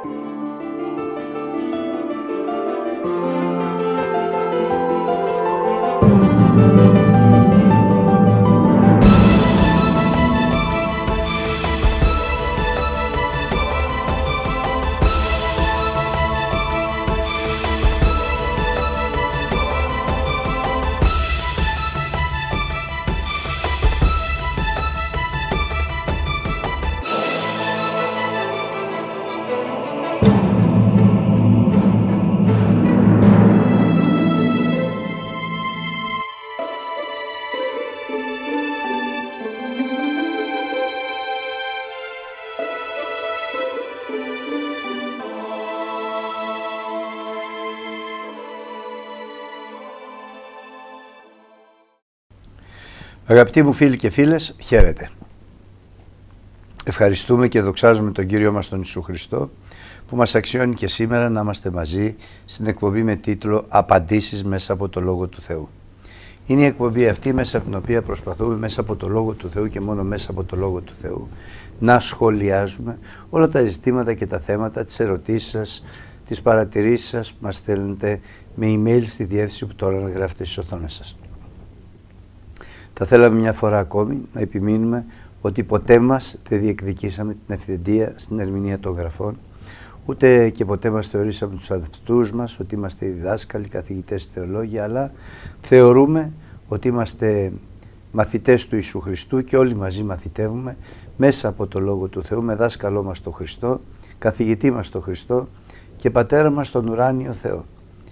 Αγαπητοί μου φίλοι και φίλες, χαίρετε. Ευχαριστούμε και δοξάζουμε τον Κύριο μας τον Ιησού Χριστό που μας αξιώνει και σήμερα να είμαστε μαζί στην εκπομπή με τίτλο «Απαντήσεις μέσα από το Λόγο του Θεού». Είναι η εκπομπή αυτή μέσα από την οποία προσπαθούμε μέσα από το Λόγο του Θεού και μόνο μέσα από το Λόγο του Θεού να σχολιάζουμε όλα τα ζητήματα και τα θέματα, τις ερωτήσεις σας, τις παρατηρήσεις σας που μας στέλνετε με email στη διεύθυνση που τώρα γράφετε στις οθόνες σας. Θα θέλαμε μια φορά ακόμη να επιμείνουμε ότι ποτέ μας δεν διεκδικήσαμε την ευθυντία στην ερμηνεία των γραφών, ούτε και ποτέ μας θεωρήσαμε τους αυτούς μας ότι είμαστε διδάσκαλοι, καθηγητές, θεολόγοι, αλλά θεωρούμε ότι είμαστε μαθητές του Ιησού Χριστού και όλοι μαζί μαθητεύουμε μέσα από το Λόγο του Θεού με δάσκαλό μας τον Χριστό, καθηγητή μας τον Χριστό και πατέρα μας τον ουράνιο Θεό.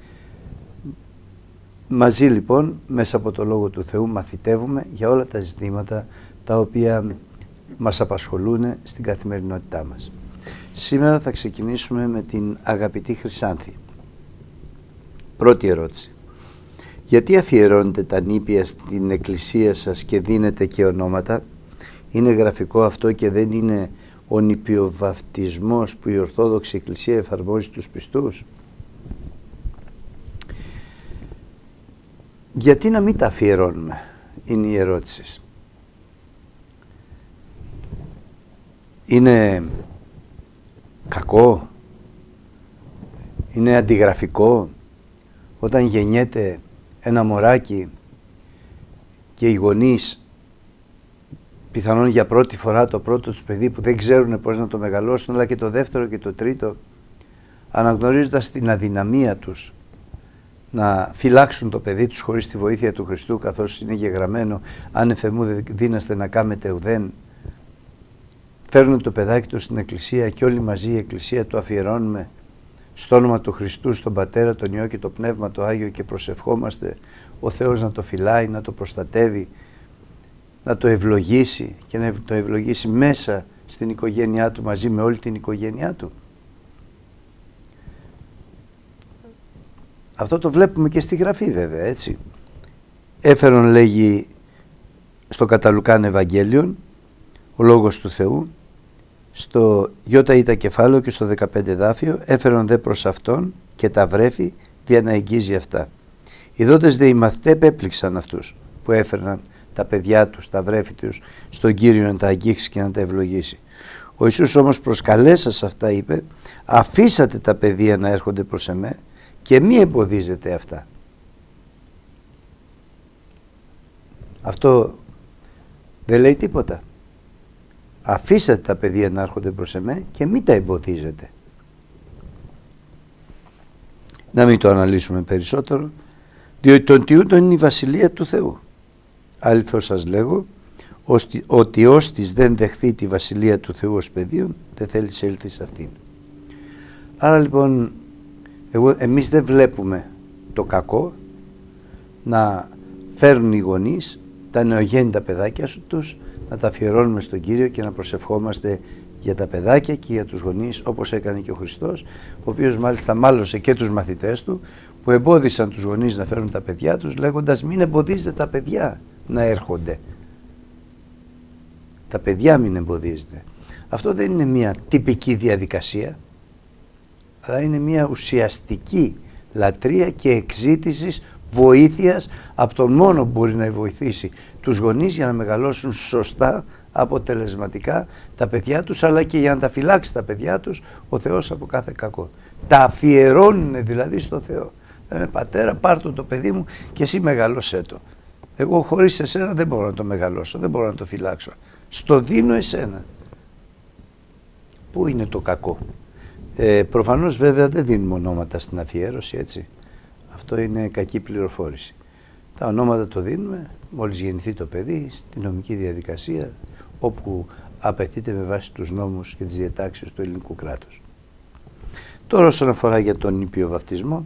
Μαζί λοιπόν μέσα από το Λόγο του Θεού μαθητεύουμε για όλα τα ζητήματα τα οποία μας απασχολούν στην καθημερινότητά μας. Σήμερα θα ξεκινήσουμε με την αγαπητή Χρυσάνθη. Πρώτη ερώτηση. Γιατί αφιερώνετε τα νήπια στην εκκλησία σας και δίνετε και ονόματα? Είναι γραφικό αυτό και δεν είναι ο νηπιοβαφτισμός που η Ορθόδοξη Εκκλησία εφαρμόζει στους πιστούς? Γιατί να μην τα αφιερώνουμε, είναι η ερώτηση. Είναι κακό, είναι αντιγραφικό όταν γεννιέται ένα μωράκι και οι γονείς πιθανόν για πρώτη φορά το πρώτο τους παιδί που δεν ξέρουν πώς να το μεγαλώσουν, αλλά και το δεύτερο και το τρίτο, αναγνωρίζοντας την αδυναμία τους να φυλάξουν το παιδί τους χωρίς τη βοήθεια του Χριστού, καθώς είναι γεγραμμένο «άνευ εμού δεν δύναστε να κάμετε ουδέν», φέρνουν το παιδάκι του στην εκκλησία και όλοι μαζί η εκκλησία το αφιερώνουμε στο όνομα του Χριστού, στον Πατέρα, τον Υιό και το Πνεύμα το Άγιο και προσευχόμαστε ο Θεός να το φυλάει, να το προστατεύει, να το ευλογήσει και να το ευλογήσει μέσα στην οικογένειά του μαζί με όλη την οικογένειά του. Αυτό το βλέπουμε και στη Γραφή βέβαια, έτσι. Έφερον, λέγει στο κατά Λουκάν Ευαγγέλιον, ο Λόγος του Θεού, στο Ιώτα κεφάλαιο και στο 15 δάφιο, έφερον δε προς αυτόν και τα βρέφη για να εγγύζει αυτά. Ιδότες δε οι μαθητές επέπληξαν αυτούς που έφερναν τα παιδιά τους, τα βρέφη τους, στον Κύριο να τα αγγίξει και να τα ευλογήσει. Ο Ιησούς όμως προσκαλέσας αυτά είπε, αφήσατε τα παιδεία να έρχονται προς εμέ και μη εμποδίζετε αυτά. Αυτό δεν λέει τίποτα. Αφήσατε τα παιδεία να έρχονται προς εμέ και μη τα εμποδίζετε. Να μην το αναλύσουμε περισσότερο, διότι τον τιούτον είναι η Βασιλεία του Θεού. Αληθώς σας λέγω, ότι ώστις δεν δεχθεί τη Βασιλεία του Θεού ως παιδίον, δεν θέλει σε έλθει σε αυτήν. Άρα λοιπόν, εμείς δεν βλέπουμε το κακό να φέρνουν οι γονείς τα νεογέννητα παιδάκια τους, να τα αφιερώνουμε στον Κύριο και να προσευχόμαστε για τα παιδάκια και για τους γονείς, όπως έκανε και ο Χριστός, ο οποίος μάλιστα μάλωσε και τους μαθητές του που εμπόδισαν τους γονείς να φέρουν τα παιδιά τους, λέγοντας μην εμποδίζετε τα παιδιά να έρχονται. Τα παιδιά μην εμποδίζετε. Αυτό δεν είναι μια τυπική διαδικασία, αλλά είναι μια ουσιαστική λατρεία και εξήτησης βοήθειας από τον μόνο που μπορεί να βοηθήσει τους γονείς για να μεγαλώσουν σωστά, αποτελεσματικά τα παιδιά τους, αλλά και για να τα φυλάξει τα παιδιά τους ο Θεός από κάθε κακό. Τα αφιερώνουν δηλαδή στο Θεό. Λένε, πατέρα, πάρ' το παιδί μου και εσύ μεγαλώσέ το. Εγώ χωρίς εσένα δεν μπορώ να το μεγαλώσω, δεν μπορώ να το φυλάξω. Στο δίνω εσένα. Πού είναι το κακό? Προφανώς βέβαια δεν δίνουμε ονόματα στην αφιέρωση, έτσι. Αυτό είναι κακή πληροφόρηση. Τα ονόματα το δίνουμε μόλις γεννηθεί το παιδί, στη νομική διαδικασία, όπου απαιτείται με βάση τους νόμους και τις διατάξεις του ελληνικού κράτους. Τώρα όσον αφορά για τον ήπιο βαφτισμό,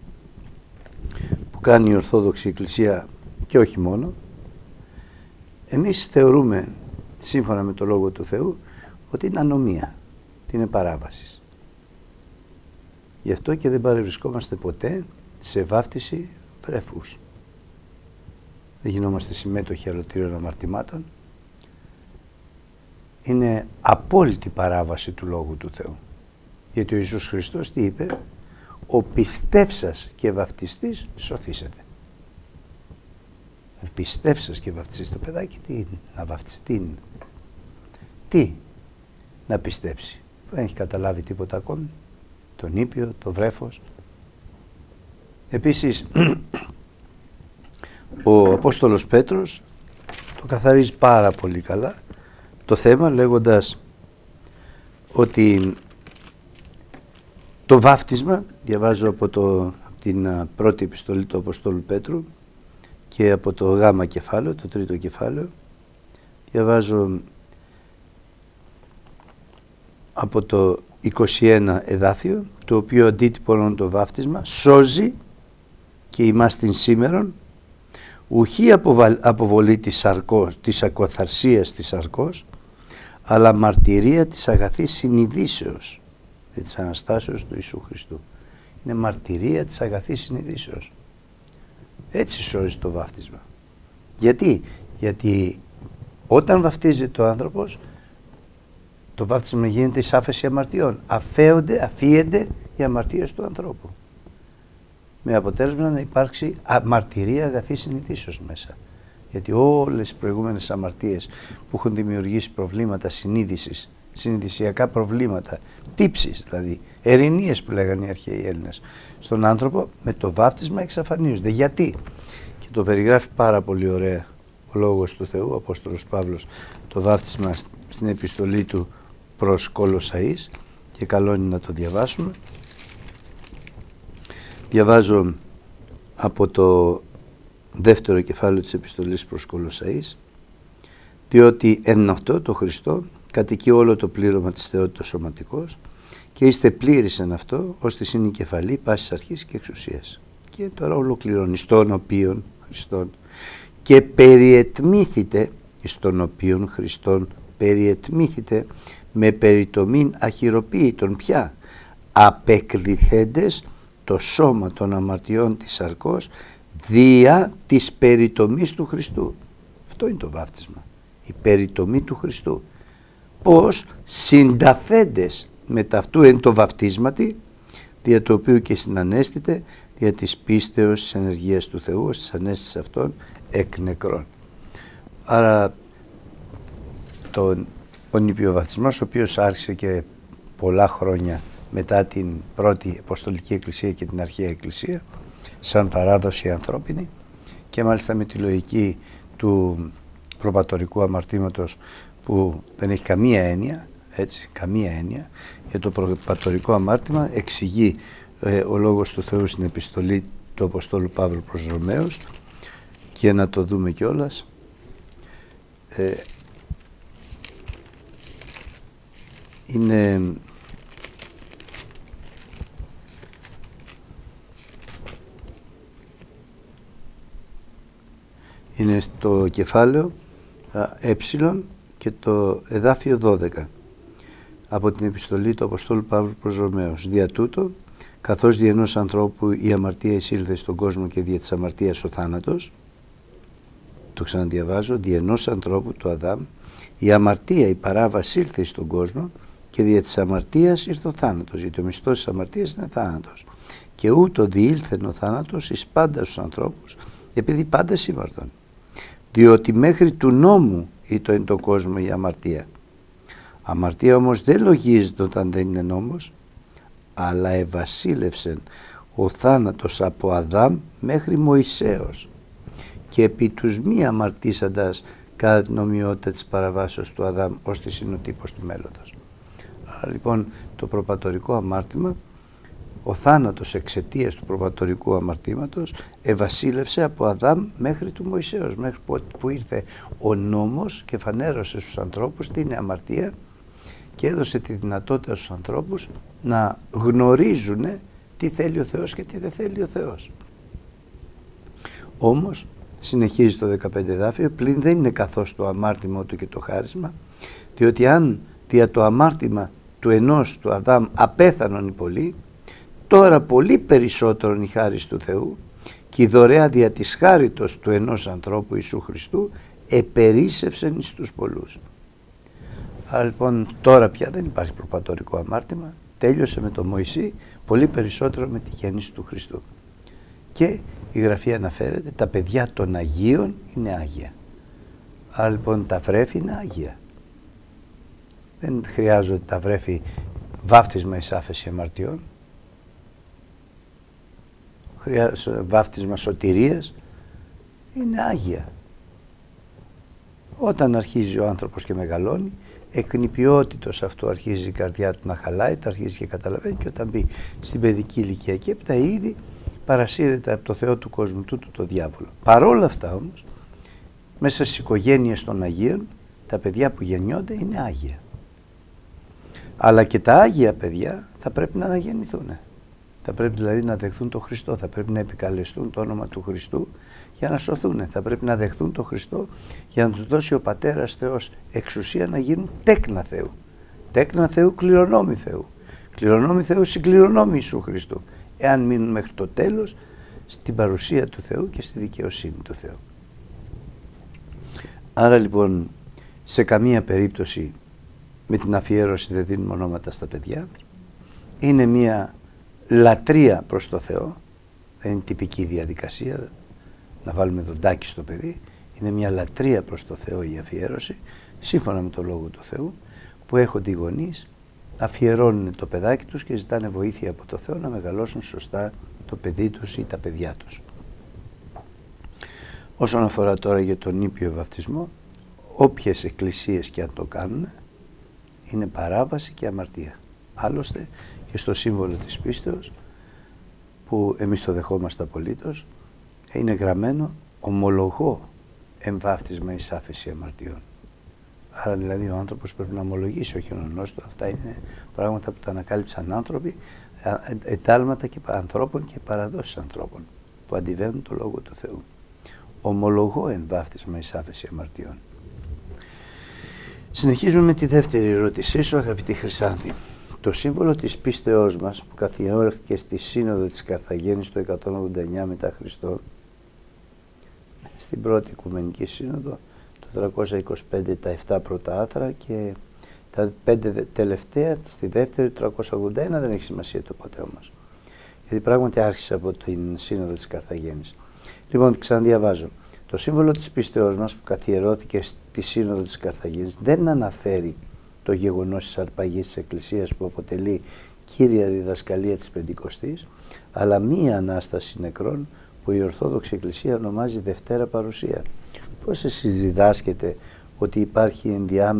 που κάνει η Ορθόδοξη Εκκλησία και όχι μόνο, εμείς θεωρούμε, σύμφωνα με το Λόγο του Θεού, ότι είναι ανομία, ότι είναι παράβαση. Γι' αυτό και δεν παρευρισκόμαστε ποτέ σε βάφτιση βρέφους. Δεν γινόμαστε συμμέτοχοι αλωτρίων αμαρτημάτων. Είναι απόλυτη παράβαση του Λόγου του Θεού. Γιατί ο Ιησούς Χριστός τι είπε? Ο πιστεύσας και βαφτιστής σωθήσεται. Ο πιστεύσας και βαφτιστής, το παιδάκι τι είναι? Να βαφτιστεί. Τι? Να πιστέψει. Δεν έχει καταλάβει τίποτα ακόμη. Τον ήπιο, το βρέφος. Επίσης, ο Απόστολος Πέτρος το καθαρίζει πάρα πολύ καλά το θέμα, λέγοντας ότι το βάφτισμα, διαβάζω από την πρώτη επιστολή του Αποστόλου Πέτρου και από το γάμα κεφάλαιο, το τρίτο κεφάλαιο, διαβάζω από το 21 εδάφιο, το οποίο αντίτυπωνον το βάφτισμα σώζει και ημάστην σήμερον, ουχή αποβολή της σαρκός, της ακοθαρσίας της σαρκός, αλλά μαρτυρία της αγαθής συνειδήσεως, της Αναστάσεως του Ιησού Χριστού. Είναι μαρτυρία της αγαθής συνειδήσεως. Έτσι σώζει το βάφτισμα. Γιατί όταν βαφτίζεται ο άνθρωπος, το βάφτισμα γίνεται εις άφεση αμαρτιών. Αφίενται οι αμαρτίες του ανθρώπου. Με αποτέλεσμα να υπάρξει μαρτυρία αγαθής συνειδήσεως μέσα. Γιατί όλες οι προηγούμενες αμαρτίες που έχουν δημιουργήσει προβλήματα συνείδησης, συνειδησιακά προβλήματα, τύψεις δηλαδή, ερηνίες που λέγανε οι αρχαίοι Έλληνες, στον άνθρωπο, με το βάφτισμα εξαφανίζονται. Γιατί? Και το περιγράφει πάρα πολύ ωραία ο Λόγος του Θεού, ο Απόστολος Παύλος, το βάφτισμα στην επιστολή του προς Κολοσσαείς, και καλό είναι να το διαβάσουμε. Διαβάζω από το δεύτερο κεφάλαιο της επιστολής προς Κολοσσαείς, διότι εν αυτό το Χριστό κατοικεί όλο το πλήρωμα της θεότητας σωματικός και είστε πλήρης εν αυτό, ώστε είναι η κεφαλή πάσης αρχής και εξουσίας. Και τώρα ολοκληρώνει, στον οποίον Χριστόν και περιετμήθητε, στον οποίον Χριστόν περιετμήθητε με περιτομήν αχυροποίητον πια, απεκδηθέντες το σώμα των αμαρτιών της σαρκός δια της περιτομής του Χριστού. Αυτό είναι το βάφτισμα, η περιτομή του Χριστού. Πώς? Συνταφέντες με ταυτού εν το βαφτίσματι, δια το οποίο και συνανέστητε δια της πίστεως της ενεργείας του Θεού, στις ανέστησης αυτών εκ νεκρών. Άρα ο νηπιοβαφτισμός, ο οποίος άρχισε και πολλά χρόνια μετά την πρώτη Αποστολική Εκκλησία και την Αρχαία Εκκλησία, σαν παράδοση ανθρώπινη, και μάλιστα με τη λογική του προπατορικού αμαρτήματος, που δεν έχει καμία έννοια, έτσι, καμία έννοια. Για το προπατορικό αμάρτημα εξηγεί ο Λόγος του Θεού στην επιστολή του Αποστόλου Παύλου προς Ρωμαίους, και να το δούμε κιόλας. Είναι στο κεφάλαιο και το εδάφιο 12 από την επιστολή του Αποστόλου Παύλου προς Ρωμαίους. Δια τούτο, καθώς δι' ενός ανθρώπου η αμαρτία εισήλθε στον κόσμο και δια της αμαρτίας ο θάνατος, το ξαναδιαβάζω, δι' ενός ανθρώπου του Αδάμ η αμαρτία, η παράβαση ήλθε στον κόσμο και δια της αμαρτίας ήρθε ο θάνατος, γιατί ο μισθός της αμαρτίας είναι θάνατος. Και ούτω διήλθεν ο θάνατος εις πάντα στους ανθρώπους, επειδή πάντα σήμαρτον. Διότι μέχρι του νόμου ή το εν το κόσμο η αμαρτία. Αμαρτία όμως δεν λογίζεται όταν δεν είναι νόμος, αλλά ευασίλευσεν ο θάνατος από Αδάμ μέχρι Μωυσέως και επί τους μη αμαρτήσαντας κατά την ομοιότητα της παραβάσεως του Αδάμ ως τη συνοτύπος του μέλλοντος. Άρα λοιπόν το προπατορικό αμάρτημα, ο θάνατος εξαιτίας του προπατορικού αμαρτήματος ευασίλευσε από Αδάμ μέχρι του Μωυσέως, μέχρι που ήρθε ο νόμος και φανέρωσε στους ανθρώπους τι είναι αμαρτία και έδωσε τη δυνατότητα στους ανθρώπους να γνωρίζουν τι θέλει ο Θεός και τι δεν θέλει ο Θεός. Όμως, συνεχίζει το 15 εδάφιο, πλην δεν είναι καθώς το αμάρτημα του και το χάρισμα, διότι αν δια το αμάρτημα του ενός του Αδάμ απέθανον οι πολλοί, τώρα πολύ περισσότερον η χάρις του Θεού και η δωρεά δια της χάριτος του ενός ανθρώπου Ιησού Χριστού επερίσσευσεν εις τους πολλούς. Άρα λοιπόν τώρα πια δεν υπάρχει προπατορικό αμάρτημα, τέλειωσε με τον Μωυσή, πολύ περισσότερο με τη γέννηση του Χριστού. Και η Γραφή αναφέρεται τα παιδιά των Αγίων είναι Άγια. Άρα λοιπόν τα βρέφη είναι Άγια. Δεν χρειάζονται τα βρέφη βάφτισμα εις άφεση αμαρτιών, βάφτισμα σωτηρίας, είναι Άγια. Όταν αρχίζει ο άνθρωπος και μεγαλώνει, εκνηπιότητος αυτό αρχίζει η καρδιά του να χαλάει, το αρχίζει και καταλαβαίνει, και όταν μπει στην παιδική ηλικία και έπειτα ήδη παρασύρεται από το Θεό του κόσμου τούτου το διάβολο. Παρόλα αυτά όμως, μέσα στις οικογένειες των Αγίων, τα παιδιά που γεννιόνται είναι Άγια. Αλλά και τα Άγια παιδιά θα πρέπει να αναγεννηθούν. Θα πρέπει δηλαδή να δεχθούν τον Χριστό, θα πρέπει να επικαλεστούν το όνομα του Χριστού για να σωθούν. Θα πρέπει να δεχθούν τον Χριστό για να τους δώσει ο Πατέρας Θεός εξουσία να γίνουν τέκνα Θεού. Τέκνα Θεού, κληρονόμοι Θεού. Κληρονόμοι Θεού, συγκληρονόμοι Ιησού Χριστού. Εάν μείνουν μέχρι το τέλος στην παρουσία του Θεού και στη δικαιοσύνη του Θεού. Άρα λοιπόν σε καμία περίπτωση με την αφιέρωση δεν δίνουμε ονόματα στα παιδιά. Είναι μια λατρεία προς το Θεό, δεν είναι τυπική διαδικασία να βάλουμε δοντάκι στο παιδί, είναι μια λατρεία προς το Θεό η αφιέρωση, σύμφωνα με το Λόγο του Θεού, που έρχονται οι γονείς, αφιερώνουν το παιδάκι τους και ζητάνε βοήθεια από το Θεό να μεγαλώσουν σωστά το παιδί τους ή τα παιδιά τους. Όσον αφορά τώρα για τον ήπιο βαπτισμό, όποιες εκκλησίες και αν το κάνουν, είναι παράβαση και αμαρτία. Άλλωστε και στο σύμβολο της πίστεως, που εμείς το δεχόμαστε απολύτως, είναι γραμμένο ομολογώ εμβάφτισμα εις άφεση αμαρτιών. Άρα δηλαδή ο άνθρωπος πρέπει να ομολογήσει, όχι ονός του. Αυτά είναι πράγματα που τα ανακάλυψαν άνθρωποι, εντάλματα και ανθρώπων και παραδόσεις ανθρώπων που αντιβαίνουν το Λόγο του Θεού. Ομολογώ εμβάφτισμα εις άφεση αμαρτιών. Συνεχίζουμε με τη δεύτερη ερώτησή σου, αγαπητή Χρυσάνθη. Το σύμβολο της πίστεώς μας που καθιερώθηκε στη Σύνοδο της Καρθαγένης το 189 μετά Χριστό, στην πρώτη Οικουμενική Σύνοδο, το 325 τα 7 πρώτα άθρα και τα 5 τελευταία στη δεύτερη το 381, δεν έχει σημασία το πότε όμως. Γιατί πράγματι άρχισε από την Σύνοδο της Καρθαγένης. Λοιπόν, ξαναδιαβάζω. Το σύμβολο της πίστεώς μας που καθιερώθηκε στη Σύνοδο της Καρθαγένης δεν αναφέρει το γεγονός της αρπαγής της Εκκλησίας που αποτελεί κύρια διδασκαλία της Πεντηκοστής, αλλά μία Ανάσταση νεκρών που η Ορθόδοξη Εκκλησία ονομάζει Δευτέρα Παρουσία. Πώς εσείς διδάσκετε ότι υπάρχει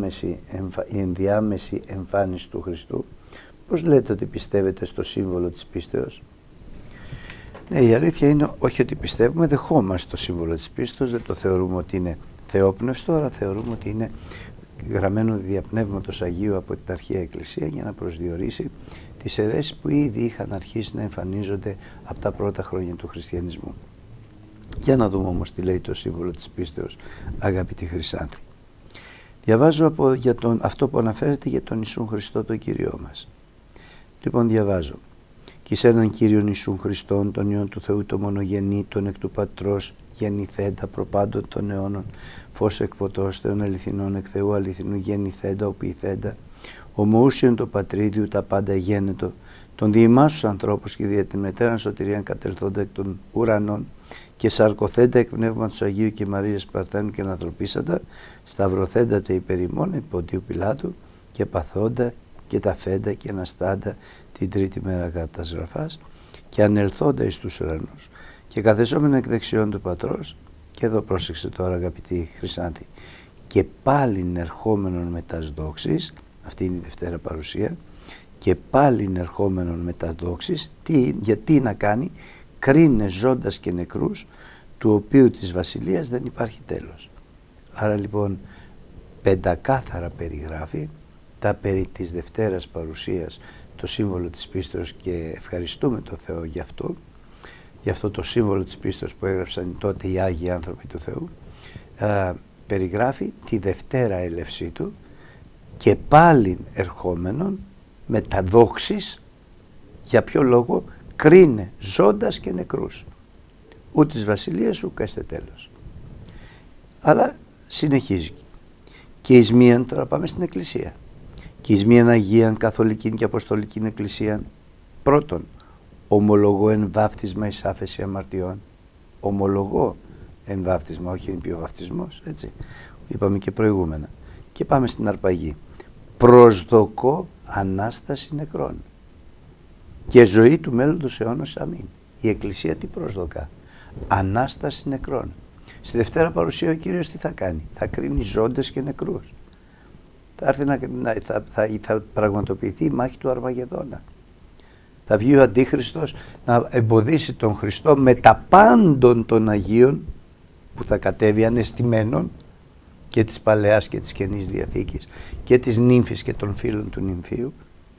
η ενδιάμεση εμφάνιση του Χριστού? Πώς λέτε ότι πιστεύετε στο σύμβολο της πίστεως? Ναι, η αλήθεια είναι όχι ότι πιστεύουμε, δεχόμαστε το σύμβολο της πίστεως, δεν το θεωρούμε ότι είναι θεόπνευστο, αλλά θεωρούμε ότι είναι γραμμένο δια Πνεύματος Αγίου από την Αρχαία Εκκλησία για να προσδιορίσει τις αιρέσεις που ήδη είχαν αρχίσει να εμφανίζονται από τα πρώτα χρόνια του χριστιανισμού. Για να δούμε όμως τι λέει το σύμβολο της πίστεως, αγαπητή Χρυσάνθη. Διαβάζω για αυτό που αναφέρεται για τον Ιησούν Χριστό τον Κύριό μας. Λοιπόν, διαβάζω. «Κι εις έναν Κύριον Ιησούν Χριστόν, τον Υιόν του Θεού το μονογενή, τον εκ του Πατρός, γεννηθέντα προπάντων των αιώνων, φως εκφωτός Θεών αληθινών, εκ Θεού αληθινού γεννηθέντα, οποιηθέντα, ομοούσιον το Πατρίδιου τα πάντα γένετο, τον διημάς τους ανθρώπους και δια την μετέραν σωτηρίαν κατελθόντα εκ των ουρανών, και σαρκοθέντα εκ πνεύματος Αγίου και Μαρίας Παρθένου και ανθρωπίσαντα, σταυρωθέντατε υπέρ ημών επί Ποντίου Πιλάτου και παθόντα και τα φέντα και αναστάντα την τρίτη μέρα κατά τας γραφάς και ανελθόντα εις τους ουρανούς και καθεσόμενα εκ δεξιών του Πατρός, και εδώ πρόσεξε τώρα αγαπητοί Χρυσάνθη, και πάλιν ερχόμενον με τας δόξης, αυτή είναι η Δευτέρα Παρουσία, και πάλιν ερχόμενον με τας δόξης, γιατί να κάνει, κρίνε ζώντας και νεκρούς, του οποίου της βασιλείας δεν υπάρχει τέλος. Άρα λοιπόν πεντακάθαρα περιγράφει τα περί της Δευτέρας Παρουσίας, το σύμβολο της πίστεως, και ευχαριστούμε τον Θεό γι' αυτό το σύμβολο της πίστεως που έγραψαν τότε οι Άγιοι άνθρωποι του Θεού. Περιγράφει τη Δευτέρα έλευσή του και πάλιν ερχόμενον με τα δόξης. Για ποιο λόγο? Κρίνε ζώντας και νεκρούς, ούτε της βασιλείας ουκ έστε τέλος. Αλλά συνεχίζει. Και εις μίαν, τώρα πάμε στην Εκκλησία, και εις μίαν Αγίαν Καθολικήν και Αποστολικήν Εκκλησίαν, πρώτον ομολογώ εν βάφτισμα εις άφεση αμαρτιών. Ομολογώ εν βάφτισμα, όχι εν πιοβαφτισμός, έτσι είπαμε και προηγούμενα. Και πάμε στην αρπαγή. Προσδοκώ Ανάσταση νεκρών και ζωή του μέλλοντος αιώνος, αμήν. Η Εκκλησία τι προσδοκά? Ανάσταση νεκρών. Στη Δευτέρα Παρουσία ο Κύριος τι θα κάνει? Θα κρίνει ζώντες και νεκρούς. Θα έρθει θα πραγματοποιηθεί η μάχη του Αρμαγεδόνα. Θα βγει ο Αντίχριστος να εμποδίσει τον Χριστό με τα πάντων των Αγίων που θα κατέβει ανεστημένων, και της Παλαιάς και της Καινής Διαθήκης και της νύμφης και των φίλων του νυμφίου,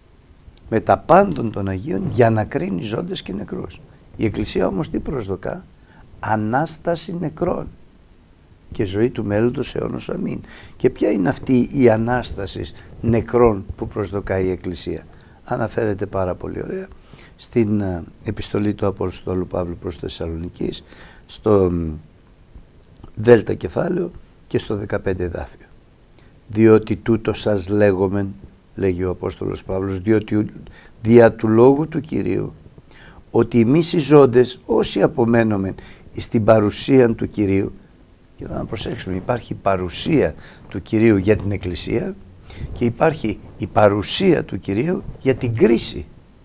με τα πάντων των Αγίων, για να κρίνει ζώντες και νεκρούς. Η Εκκλησία όμως τι προσδοκά? Ανάσταση νεκρών και ζωή του μέλλοντος αιώνος, αμήν. Και ποια είναι αυτή η Ανάσταση νεκρών που προσδοκάει η Εκκλησία? Αναφέρεται πάρα πολύ ωραία στην επιστολή του Αποστόλου Παύλου προς Θεσσαλονικής, στο Δέλτα κεφάλαιο και στο 15 εδάφιο. Διότι τούτο σας λέγομεν, λέγει ο Απόστολος Παύλος, διότι δια του λόγου του Κυρίου, ότι εμείς οι ζώντες όσοι απομένομεν στην παρουσία του Κυρίου, και θα να προσέξουμε, υπάρχει παρουσία του Κυρίου για την Εκκλησία και υπάρχει η παρουσία του Κυρίου για την κρίση.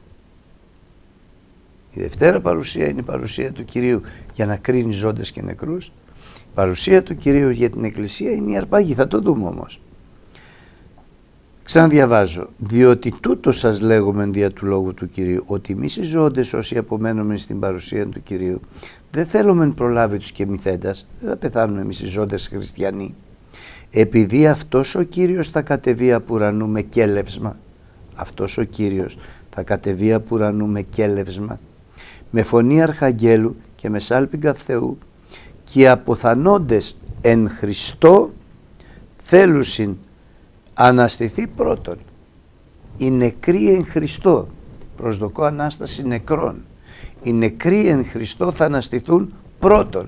Η Δευτέρα Παρουσία είναι η παρουσία του Κυρίου για να κρίνει ζώντες και νεκρούς. Η παρουσία του Κυρίου για την Εκκλησία είναι η αρπαγή. Θα το δούμε όμως. Ξαναδιαβάζω. Διότι τούτο σας λέγομεν δια του λόγου του Κυρίου, ότι εμείς οι ζώντες όσοι απομένουμε στην παρουσία του Κυρίου, δεν θέλουμε προλάβει τους και μυθέντας, δεν θα πεθάνουμε εμείς οι ζώντες χριστιανοί. Επειδή αυτός ο Κύριος θα κατεβεί από ουρανού με κέλευσμα, αυτός ο Κύριος θα κατεβεί από ουρανού με κέλευσμα, με φωνή αρχαγγέλου και με σάλπιγγα Θεού, και οι αποθανόντες εν Χριστώ θέλουσιν αναστηθεί πρώτον. Οι νεκροί εν Χριστώ, προσδοκώ Ανάσταση νεκρών, οι νεκροί εν Χριστώ θα αναστηθούν πρώτον.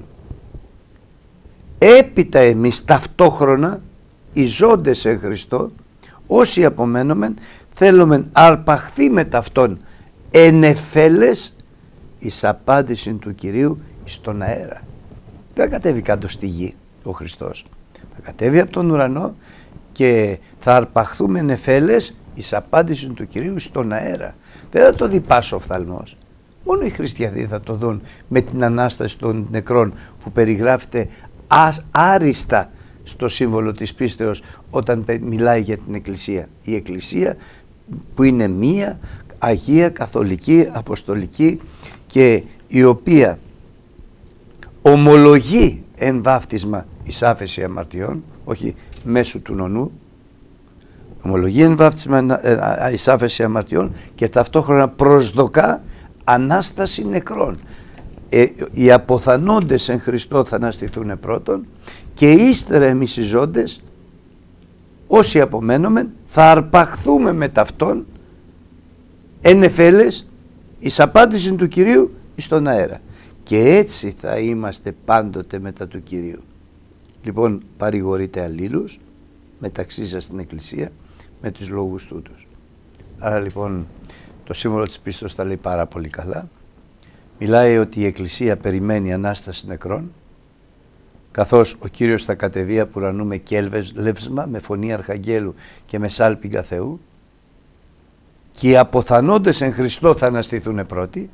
Έπειτα εμείς ταυτόχρονα οι ζώντες εν Χριστώ, όσοι απομένομεν, θέλομεν αρπαχθεί με ταυτόν εν εφέλες εις απάντηση του Κυρίου στον αέρα. Δεν κατέβει κάτω στη γη ο Χριστός, θα κατέβει από τον ουρανό και θα αρπαχθούμε εν εφέλες εις απάντηση του Κυρίου στον αέρα. Δεν θα το δει πάσο οφθαλμός. Μόνο οι χριστιανοί θα το δουν με την Ανάσταση των νεκρών που περιγράφεται άριστα στο σύμβολο της πίστεως όταν μιλάει για την Εκκλησία. Η Εκκλησία που είναι μία, Αγία, Καθολική, Αποστολική, και η οποία ομολογεί εν βάφτισμα εις άφεση αμαρτιών, όχι μέσω του νονού, ομολογεί εν βάφτισμα εις άφεση αμαρτιών και ταυτόχρονα προσδοκά Ανάσταση νεκρών. Οι αποθανόντες εν Χριστώ θα αναστηθούν πρώτον και ύστερα εμείς οι ζώντες όσοι απομένομεν θα αρπαχθούμε με ταυτόν εν εφέλες εις απάντηση του Κυρίου στον αέρα. Και έτσι θα είμαστε πάντοτε μετά του Κυρίου. Λοιπόν, παρηγορείτε αλλήλους μεταξύ σας στην Εκκλησία με τους λόγους τούτους. Άρα λοιπόν το σύμβολο της πίστεως τα λέει πάρα πολύ καλά. Μιλάει ότι η Εκκλησία περιμένει Ανάσταση νεκρών, καθώς ο Κύριος θα κατεβεί από ουρανού με κέλβεσμα, με φωνή αρχαγγέλου και με σάλπιγγα Θεού, και οι αποθανόντες εν Χριστώ θα αναστηθούν πρώτοι,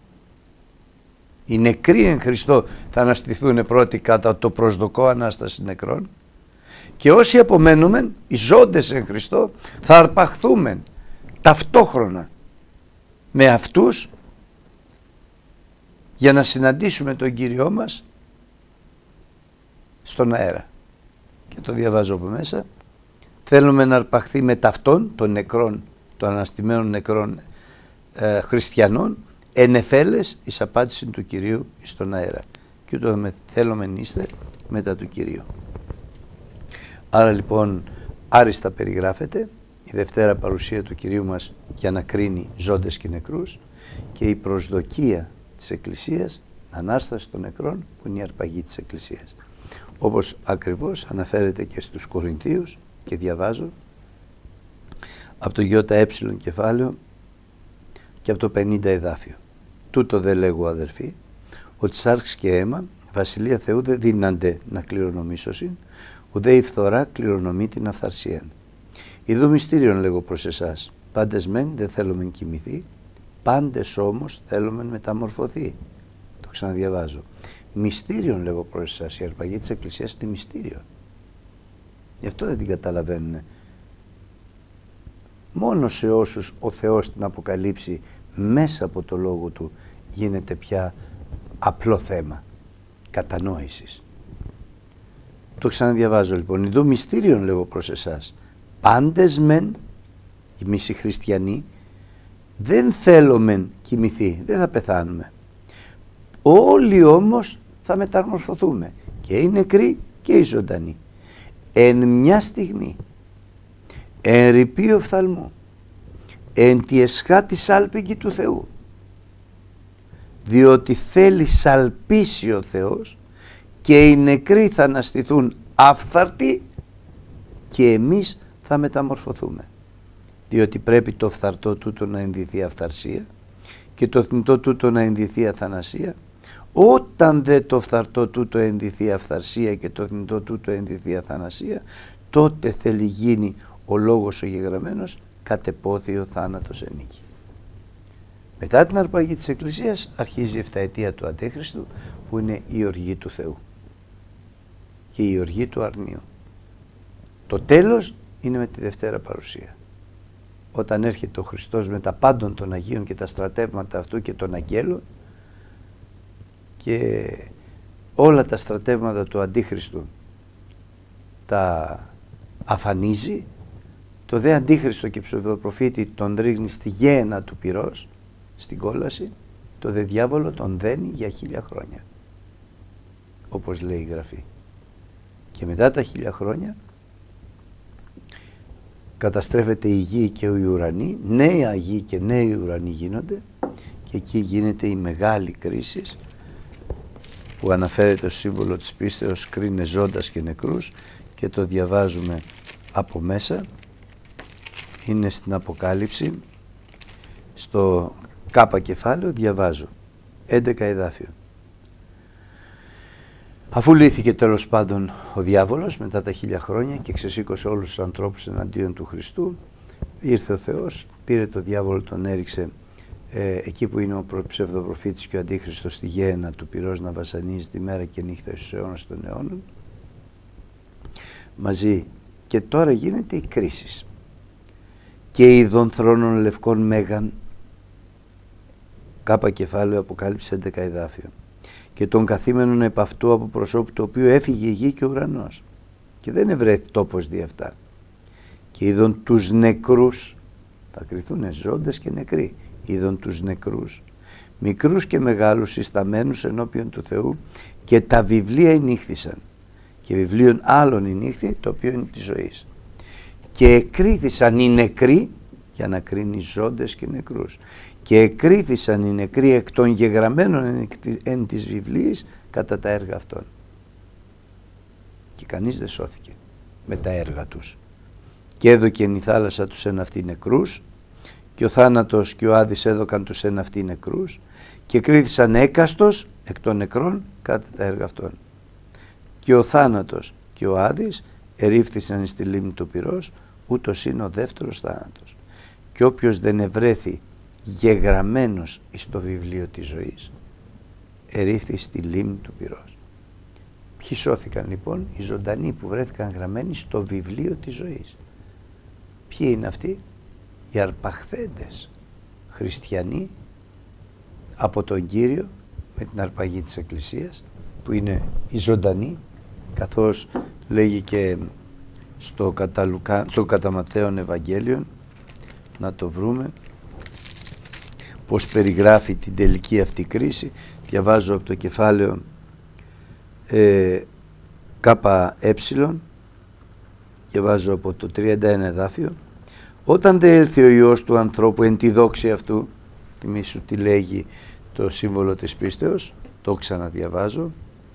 οι νεκροί εν Χριστώ θα αναστηθούν πρώτοι κατά το προσδοκό Ανάσταση νεκρών, και όσοι απομένουμε, οι ζώντες εν Χριστώ, θα αρπαχθούμε ταυτόχρονα με αυτούς για να συναντήσουμε τον Κύριό μας στον αέρα. Και το διαβάζω από μέσα. Θέλουμε να αρπαχθεί με ταυτόν των νεκρών, των αναστημένων νεκρών χριστιανών, εν εφέλες εις απάντηση του Κυρίου στον αέρα. Και ούτω θέλουμε είστε μετά του Κυρίου. Άρα λοιπόν άριστα περιγράφεται η Δευτέρα παρουσία του Κυρίου μας για να κρίνει ζώντες και νεκρούς, και η προσδοκία της Εκκλησίας, Ανάσταση των νεκρών, που είναι η αρπαγή της Εκκλησίας. Όπως ακριβώς αναφέρεται και στους Κορινθίους, και διαβάζω από το ΙΕ κεφάλαιο και από το 50 εδάφιο. Τούτο δε λέγω, αδερφοί, ότι σάρξ και αίμα βασιλεία Θεού δεν δύνανται να κληρονομήσωσιν, ουδέ η φθορά κληρονομεί την αυθαρσία. Ιδού μυστήριον λέγω προς εσάς, πάντες μεν δεν θέλουμε κοιμηθεί, πάντες όμως θέλουμε μεταμορφωθεί. Το ξαναδιαβάζω. Μυστήριον λέγω προς εσάς, η αρπαγή της Εκκλησίας είναι μυστήριο. Γι' αυτό δεν την καταλαβαίνουν. Μόνο σε όσους ο Θεός την αποκαλύψει μέσα από το Λόγο Του γίνεται πια απλό θέμα κατανόησης. Το ξαναδιαβάζω λοιπόν. Ιδού μυστήριον λέγω προς εσάς, πάντες μεν, εμείς οι χριστιανοί, δεν θέλουμε κοιμηθεί, δεν θα πεθάνουμε. Όλοι όμως θα μεταμορφωθούμε, και οι νεκροί και οι ζωντανοί. Εν μια στιγμή, εν ρηπή οφθαλμού, εν τη εσχάτη σάλπιγγη του Θεού, διότι θέλει σαλπίσει ο Θεός, και οι νεκροί θα αναστηθούν άφθαρτοι και εμείς θα μεταμορφωθούμε. Διότι πρέπει το φθαρτό τούτο να ενδυθεί αυθαρσία και το θνητό τούτο να ενδυθεί αθανασία. Όταν δε το φθαρτό τούτο ενδυθεί αυθαρσία και το θνητό τούτο ενδυθεί αθανασία, τότε θέλει γίνει ο λόγος ο γεγραμμένος κατεπόθειο θάνατος ενίκη. Μετά την αρπαγή της Εκκλησίας αρχίζει η 7ετία του Αντίχριστου, που είναι η οργή του Θεού και η οργή του αρνίου. Το τέλος είναι με τη Δευτέρα παρουσία, όταν έρχεται ο Χριστός με τα πάντων των Αγίων και τα στρατεύματα αυτού και των αγγέλων, και όλα τα στρατεύματα του Αντίχριστου τα αφανίζει. Το δε Αντίχριστο και ψευδοπροφήτη τον ρίχνει στη γέενα του πυρός, στην κόλαση. Το δε διάβολο τον δένει για 1000 χρόνια, όπως λέει η Γραφή. Και μετά τα 1000 χρόνια καταστρέφεται η γη και οι ουρανοί, νέα γη και νέοι ουρανοί γίνονται, και εκεί γίνεται η μεγάλη κρίση που αναφέρεται στο σύμβολο της πίστεως, κρίνε ζώντας και νεκρούς, και το διαβάζουμε από μέσα. Είναι στην Αποκάλυψη, στο Κ κεφάλαιο, διαβάζω 11 εδάφιο. Αφού λύθηκε τέλος πάντων ο διάβολος μετά τα 1000 χρόνια και ξεσήκωσε όλους τους ανθρώπους εναντίον του Χριστού, ήρθε ο Θεός, πήρε το διάβολο, τον έριξε εκεί που είναι ο ψευδοπροφήτης και ο Αντίχριστος, στη γέενα του πυρός, να βασανίζει τη μέρα και νύχτα στους αιώνας των αιώνων μαζί. Και τώρα γίνεται η κρίση. Και ειδών θρόνων λευκών μέγαν, Κ κεφάλαιο, Αποκάλυψη 11 εδάφιο, και των καθήμενων επ' αυτού από προσώπου του οποίου έφυγε η γη και ο ουρανός, και δεν ευρέθη τόπος δι' αυτά. Και είδον τους νεκρούς, θα κριθούν ζώντες και νεκροί, είδον τους νεκρούς, μικρούς και μεγάλους, συσταμένους ενώπιον του Θεού, και τα βιβλία ενύχθησαν, και βιβλίων άλλων ενύχθη, το οποίο είναι της ζωής. Και εκρίθησαν οι νεκροί, για να κρίνει ζώντες και νεκρούς, και εκρίθησαν οι νεκροί εκ των γεγραμμένων εν της βιβλίας κατά τα έργα αυτών. Και κανείς δεν σώθηκε με τα έργα τους. Και έδωκεν η θάλασσα τους εν αυτοί νεκρούς, και ο θάνατος και ο Άδης έδωκαν τους εν αυτοί νεκρούς και κρίθησαν έκαστος εκ των νεκρών κατά τα έργα αυτών. Και ο θάνατος και ο Άδης ερήφθησαν στη λίμνη του πυρός, ούτως είναι ο δεύτερος θάνατος. Και όποιος δεν ευρέθη γεγραμμένος εις το βιβλίο της ζωής, ερήφθη στη λίμνη του πυρός. Ποιοι σώθηκαν λοιπόν? Οι ζωντανοί που βρέθηκαν γραμμένοι στο βιβλίο της ζωής. Ποιοι είναι αυτοί? Οι αρπαχθέντες χριστιανοί από τον Κύριο με την αρπαγή της Εκκλησίας, που είναι οι ζωντανοί, καθώς λέγει και στο κατά Ματθαίον Ευαγγέλιον, να το βρούμε, πως περιγράφει την τελική αυτή κρίση. Διαβάζω από το κεφάλαιο ΚΕ, διαβάζω από το 31 εδάφιο. Όταν δε έλθει ο Υιός του ανθρώπου εν τη δόξη αυτού, θυμήσου τι λέγει το σύμβολο της πίστεως, το ξαναδιαβάζω,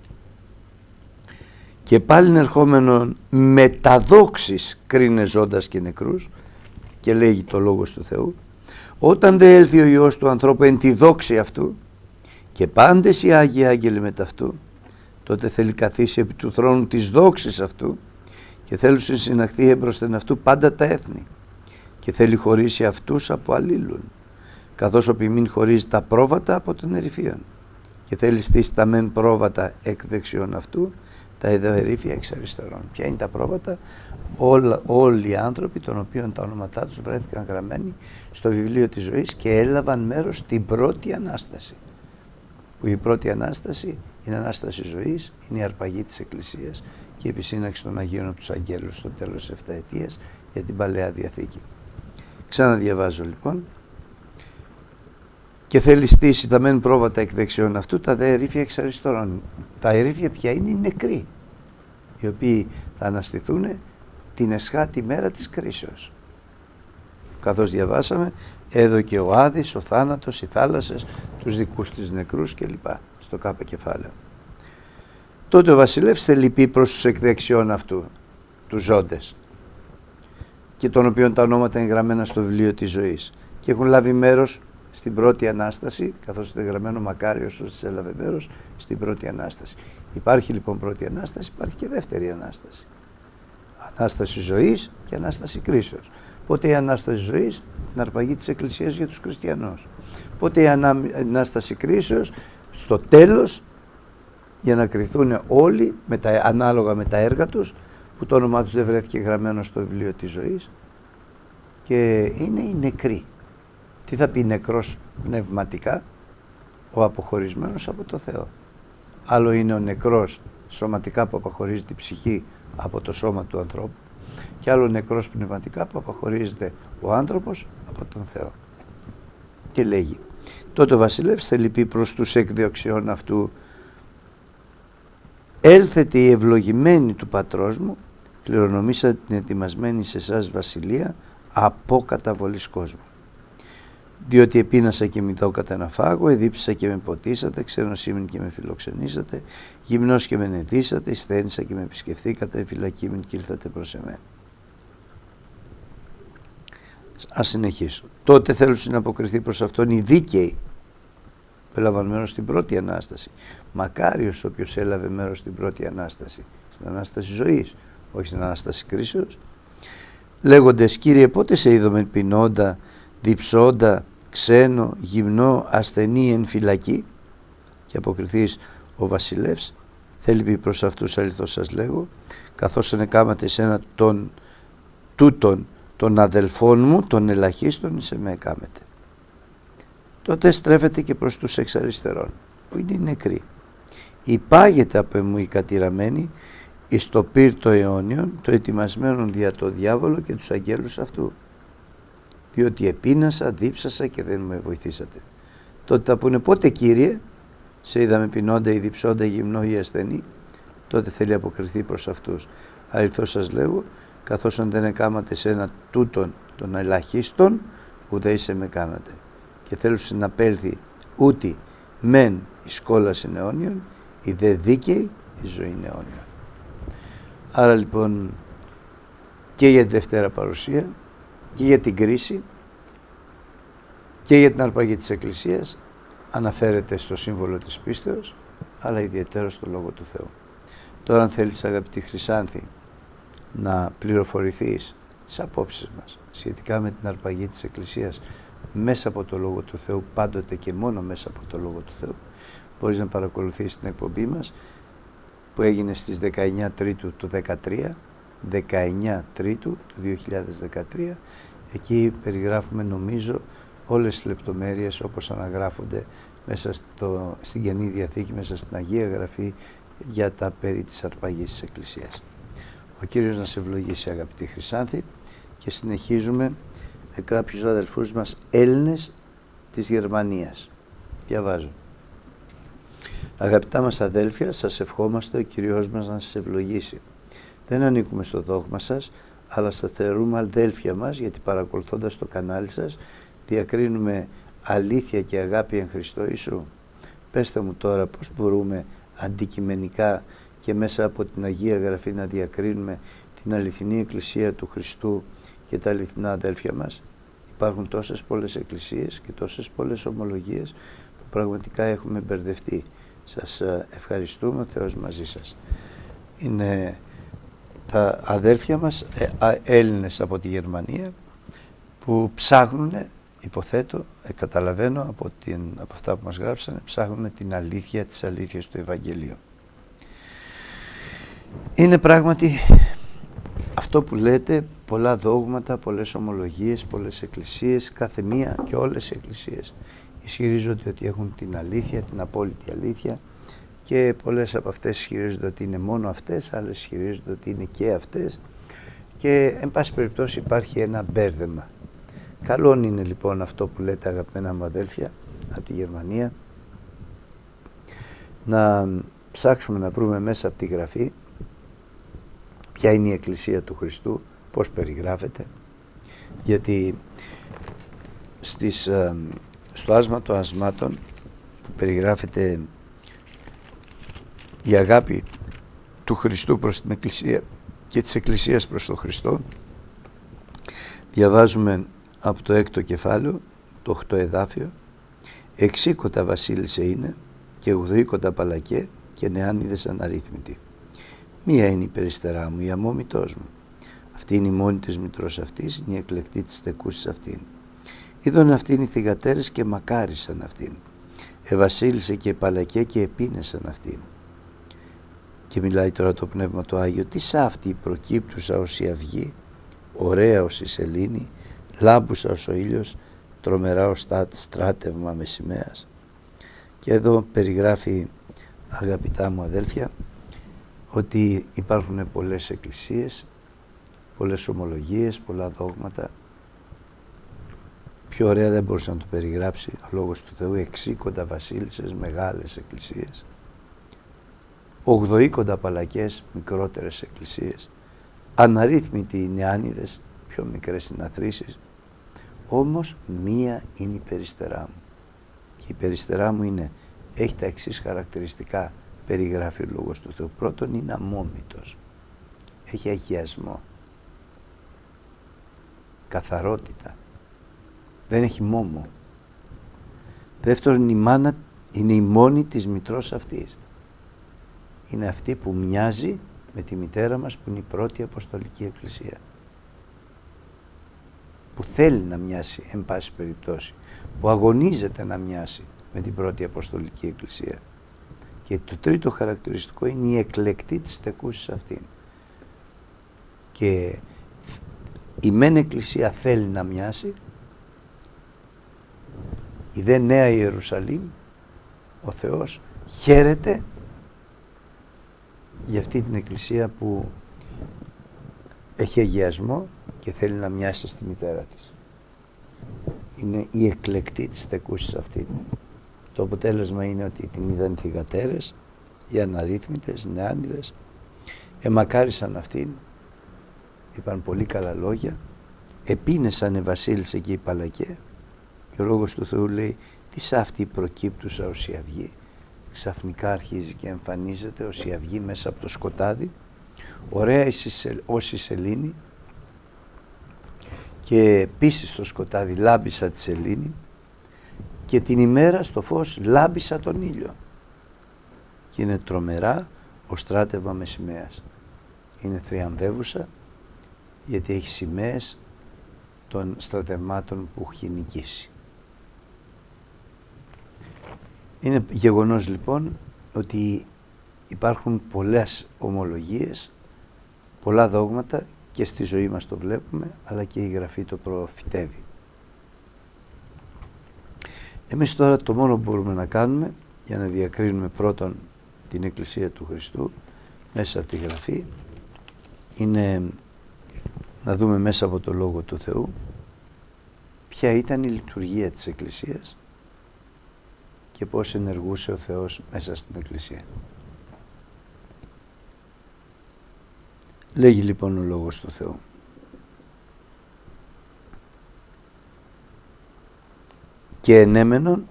και πάλιν ερχόμενον μεταδόξεις κρίνε ζώντας και νεκρούς, και λέγει το λόγος του Θεού. Όταν δε έλθει ο Υιός του ανθρώπου εν τη δόξη αυτού και πάντες οι Άγιοι Άγγελοι μετά αυτού, τότε θέλει καθίσει επί του θρόνου της δόξης αυτού και θέλουν συναχθεί έμπροσθεν αυτού πάντα τα έθνη και θέλει χωρίσει αυτούς από αλλήλουν, καθώς ο ποιμήν χωρίζει τα πρόβατα από των ερηφίων και θέλει στήσει τα μεν πρόβατα εκ δεξιών αυτού, τα ερήφια εξ αριστερών. Ποια είναι τα πρόβατα? Όλοι οι άνθρωποι των οποίων τα ονόματά τους βρέθηκαν γραμμένοι στο βιβλίο της ζωής και έλαβαν μέρος στην πρώτη Ανάσταση. Που η πρώτη Ανάσταση είναι Ανάσταση ζωής, είναι η αρπαγή της Εκκλησίας και η επισύναξη των Αγίων από τους Αγγέλους στο τέλος της 7ετίας για την Παλαιά Διαθήκη. Ξαναδιαβάζω λοιπόν. Και θέλει στήσει τα μεν πρόβατα εκ δεξιών αυτού, τα δε ερήφια εξ αριστερών. Τα ερήφια ποια είναι? Οι νεκροί, οι οποίοι θα αναστηθούν την εσχάτη μέρα της κρίσεως. Καθώς διαβάσαμε, έδωκε ο Άδης, ο θάνατος, οι θάλασσες, τους δικούς της νεκρούς κλπ. Στο ΚΑΠΑ κεφάλαιο. Τότε ο βασιλεύς θέλει πει προς τους εκ δεξιών αυτού, τους ζώντες, και των οποίων τα ονόματα είναι γραμμένα στο βιβλίο της ζωής και έχουν λάβει μέρος στην πρώτη Ανάσταση, καθώς είναι γραμμένο μακάριος όσοι έλαβε μέρος στην πρώτη Ανάσταση. Υπάρχει λοιπόν πρώτη Ανάσταση, υπάρχει και δεύτερη Ανάσταση. Ανάσταση ζωής και Ανάσταση κρίσεως. Πότε η Ανάσταση ζωής? Την αρπαγή της Εκκλησίας για τους χριστιανούς. Πότε η Ανάσταση κρίσεως? Στο τέλος, για να κριθούν όλοι ανάλογα με τα έργα τους, που το όνομά τους δεν βρέθηκε γραμμένο στο βιβλίο της ζωής, και είναι οι νεκροί. Τι θα πει νεκρός πνευματικά? Ο αποχωρισμένος από το Θεό. Άλλο είναι ο νεκρός σωματικά που αποχωρίζει τη ψυχή από το σώμα του ανθρώπου, και άλλο νεκρός πνευματικά που αποχωρίζεται ο άνθρωπος από τον Θεό. Και λέγει, τότε ο βασιλεύς θέλει πει προς τους εκδεξιών αυτού, έλθετε οι ευλογημένοι του πατρός μου, κληρονομήσατε την ετοιμασμένη σε εσάς βασιλεία από καταβολής κόσμου. Διότι επίνασα και μυθώ κατά ένα φάγο, εδίψασα και με ποτίσατε, ξένος ήμουν και με φιλοξενήσατε, γυμνός και με νεδίσατε, σθένησα και με επισκεφθήκατε, φυλακήμην και ήλθατε προς εμέ. Ας συνεχίσω. Τότε θέλουν να αποκριθεί προς αυτόν οι δίκαιοι που έλαβαν μέρος στην πρώτη Ανάσταση. Μακάριος όποιος έλαβε μέρος στην πρώτη Ανάσταση, στην Ανάσταση ζωής, όχι στην Ανάσταση κρίσεως, λέγοντες, Κύριε, πότε σε είδομεν πεινώντα, διψώντα, ξένο, γυμνό, ασθενή εν φυλακή? Και αποκριθείς ο βασιλεύς θέλει πει προς αυτούς, αληθώς σας λέγω, καθώς ενεκάματε εσένα τούτον των αδελφών μου, των ελαχίστων, σε με εκάμετε. Τότε στρέφεται και προς τους εξ αριστερών, που είναι οι νεκροί. Υπάγεται από εμού η κατηραμένη εις το πύρ το αιώνιον, το ετοιμασμένον δια το διάβολο και τους αγγέλους αυτού. Διότι επίνασα, δίψασα και δεν με βοηθήσατε. Τότε θα πούνε, πότε Κύριε σε είδαμε πεινώντα ή διψώντα, γυμνό ή ασθενή? Τότε θέλει αποκριθεί προς αυτούς, αληθώς σας λέγω, καθώς δεν εκάματε σε ένα τούτον των ελαχίστων, ουδέ είσαι με κάνατε. Και θέλω να πέλθει ούτι μεν η σκόλαση αιώνιον, η δε δίκαιη η ζωή αιώνιον. Άρα λοιπόν και για τη Δευτέρα Παρουσία και για την κρίση Και για την αρπαγή της Εκκλησίας αναφέρεται στο σύμβολο της πίστεως, αλλά ιδιαίτερα στο Λόγο του Θεού. Τώρα αν θέλεις, αγαπητή Χρυσάνθη, να πληροφορηθείς τις απόψεις μας σχετικά με την αρπαγή της Εκκλησίας μέσα από το Λόγο του Θεού, πάντοτε και μόνο μέσα από το Λόγο του Θεού, μπορείς να παρακολουθήσεις την εκπομπή μας που έγινε στις 19 Τρίτου του 2013, 19 Τρίτου του 2013. Εκεί περιγράφουμε, νομίζω, όλες τις λεπτομέρειες όπως αναγράφονται μέσα στην Καινή Διαθήκη, μέσα στην Αγία Γραφή, για τα περί της αρπαγής της Εκκλησίας. Ο Κύριος να σε ευλογήσει, αγαπητή Χρυσάνθη, και συνεχίζουμε με κάποιους αδελφούς μας Έλληνες της Γερμανίας. Διαβάζω. Αγαπητά μας αδέλφια, σας ευχόμαστε ο Κυριός μας να σας ευλογήσει. Δεν ανήκουμε στο δόγμα σας, αλλά σας θεωρούμε αδέλφια μας, γιατί παρακολουθώντας το κανάλι σας διακρίνουμε αλήθεια και αγάπη εν Χριστώ Ιησού. Πέστε μου τώρα πώς μπορούμε αντικειμενικά και μέσα από την Αγία Γραφή να διακρίνουμε την αληθινή Εκκλησία του Χριστού και τα αληθινά αδέλφια μας. Υπάρχουν τόσες πολλές εκκλησίες και τόσες πολλές ομολογίες που πραγματικά έχουμε μπερδευτεί. Σας ευχαριστούμε, ο Θεός μαζί σας. Είναι τα αδέλφια μας, Έλληνες από τη Γερμανία, που ψάχνουν, υποθέτω, καταλαβαίνω από αυτά που μας γράψανε, ψάχνουν την αλήθεια της αλήθειας του Ευαγγελίου. Είναι πράγματι αυτό που λέτε, πολλά δόγματα, πολλές ομολογίες, πολλές εκκλησίες, κάθε μία και όλες οι εκκλησίες ισχυρίζονται ότι έχουν την αλήθεια, την απόλυτη αλήθεια, και πολλές από αυτές ισχυρίζονται ότι είναι μόνο αυτές, άλλες ισχυρίζονται ότι είναι και αυτές, και εν πάση περιπτώσει υπάρχει ένα μπέρδεμα. Καλό είναι λοιπόν αυτό που λέτε, αγαπημένα μου αδέλφια από τη Γερμανία, να ψάξουμε να βρούμε μέσα από τη Γραφή ποια είναι η Εκκλησία του Χριστού, πώς περιγράφεται, γιατί στο άσμα των ασμάτων που περιγράφεται η αγάπη του Χριστού προς την Εκκλησία και της Εκκλησίας προς τον Χριστό, διαβάζουμε από το 6ο κεφάλαιο, το 8ο εδάφιο, «Εξήκοντα βασίλισσε είναι και 80 παλακέ και νεάνιδες αναρρύθμιτοι. Μία είναι η περιστερά μου, η αμόμητός μου. Αυτή είναι η μόνη της μητρός αυτής, είναι η εκλεκτή της τεκούσης αυτήν. Είδον αυτήν οι θυγατέρες και μακάρισαν αυτήν. Ευασίλισσε και παλακέ και επίνεσαν αυτήν». Και μιλάει τώρα το Πνεύμα το Άγιο, «Τι σ' αυτή η προκύπτουσα ως η αυγή, ωραία ως η σελήνη, λάμπουσα ως ο ήλιος, τρομερά ως στράτευμα με σημαίας». Και εδώ περιγράφει, αγαπητά μου αδέλφια, ότι υπάρχουν πολλές εκκλησίες, πολλές ομολογίες, πολλά δόγματα. Πιο ωραία δεν μπορούσε να το περιγράψει ο Λόγος του Θεού. 60 βασίλισσες, μεγάλες εκκλησίες, 80 παλακές, μικρότερες εκκλησίες, αναρρύθμιτοι οι νεάνιδες, πιο μικρές συναθρήσεις. Όμως μία είναι η περιστερά μου. Και η περιστερά μου έχει τα εξής χαρακτηριστικά, περιγράφει ο Λόγος του Θεού. Πρώτον, είναι αμόμητος, έχει αγιασμό, καθαρότητα, δεν έχει μόμο. Δεύτερον, η μάνα είναι η μόνη της μητρός αυτής. Είναι αυτή που μοιάζει με τη μητέρα μας, που είναι η πρώτη Αποστολική Εκκλησία, που θέλει να μοιάσει εν πάση περιπτώσει, που αγωνίζεται να μοιάσει με την πρώτη Αποστολική Εκκλησία. Και το τρίτο χαρακτηριστικό είναι η εκλεκτή της τεκούσης αυτήν. Και η μεν Εκκλησία θέλει να μοιάσει, η δε Νέα Ιερουσαλήμ, ο Θεός χαίρεται για αυτή την Εκκλησία που έχει αγιασμό και θέλει να μοιάσει στη μητέρα της. Είναι η εκλεκτή της τεκούσης αυτήν. Το αποτέλεσμα είναι ότι την είδαν θυγατέρες, οι αναρρύθμιτες, νεάνιδες, εμακάρισαν αυτήν, είπαν πολύ καλά λόγια, επίνεσαν βασίλισσε και η παλακέ, και ο Λόγος του Θεού λέει, τι σ' αυτή προκύπτουσα ως η αυγή. Ξαφνικά αρχίζει και εμφανίζεται ως η αυγή μέσα από το σκοτάδι, ωραία ως η σελήνη, και επίσης στο σκοτάδι λάμπησα τη σελήνη, και την ημέρα στο φως λάμπει σαν τον ήλιο και είναι τρομερά ο στράτευμα με σημαίας. Είναι θριαμβεύουσα γιατί έχει σημαίες των στρατευμάτων που έχει νικήσει. Είναι γεγονός λοιπόν ότι υπάρχουν πολλές ομολογίες, πολλά δόγματα και στη ζωή μας το βλέπουμε, αλλά και η Γραφή το προφητεύει. Εμείς τώρα το μόνο που μπορούμε να κάνουμε για να διακρίνουμε πρώτον την Εκκλησία του Χριστού μέσα από τη Γραφή είναι να δούμε μέσα από το Λόγο του Θεού ποια ήταν η λειτουργία της Εκκλησίας και πώς ενεργούσε ο Θεός μέσα στην Εκκλησία. Λέγει λοιπόν ο Λόγος του Θεού. Και ενέμενον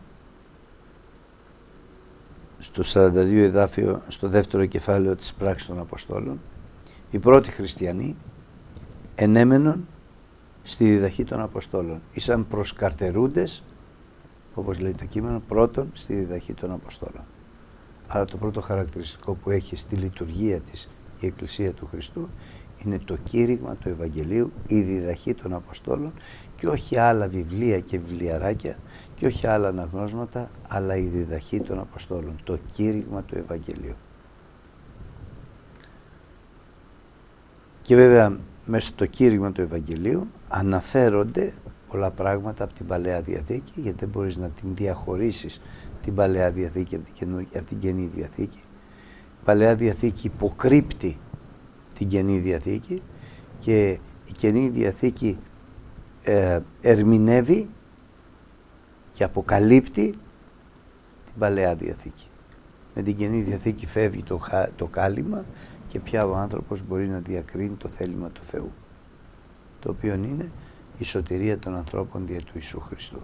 στο 42 εδάφιο, στο δεύτερο κεφάλαιο της Πράξης των Αποστόλων, οι πρώτοι χριστιανοί ενέμενον στη διδαχή των Αποστόλων. Ήσαν προσκαρτερούντες, όπως λέει το κείμενο, πρώτον στη διδαχή των Αποστόλων. Άρα το πρώτο χαρακτηριστικό που έχει στη λειτουργία της η Εκκλησία του Χριστού είναι το κήρυγμα του Ευαγγελίου, η διδαχή των Αποστόλων και όχι άλλα βιβλία και βιβλιαράκια και όχι άλλα αναγνώσματα, αλλά η διδαχή των Αποστόλων, το κήρυγμα του Ευαγγελίου. Και βέβαια μέσα στο κήρυγμα του Ευαγγελίου αναφέρονται πολλά πράγματα από την Παλαιά Διαθήκη, γιατί δεν μπορείς να την διαχωρίσεις την Παλαιά Διαθήκη από την Καινή Διαθήκη. Η Παλαιά Διαθήκη υποκρύπτει την Καινή Διαθήκη και η Καινή Διαθήκη ερμηνεύει και αποκαλύπτει την Παλαιά Διαθήκη. Με την Καινή Διαθήκη φεύγει το κάλυμα και πια ο άνθρωπος μπορεί να διακρίνει το θέλημα του Θεού, το οποίο είναι η σωτηρία των ανθρώπων δια του Ιησού Χριστού.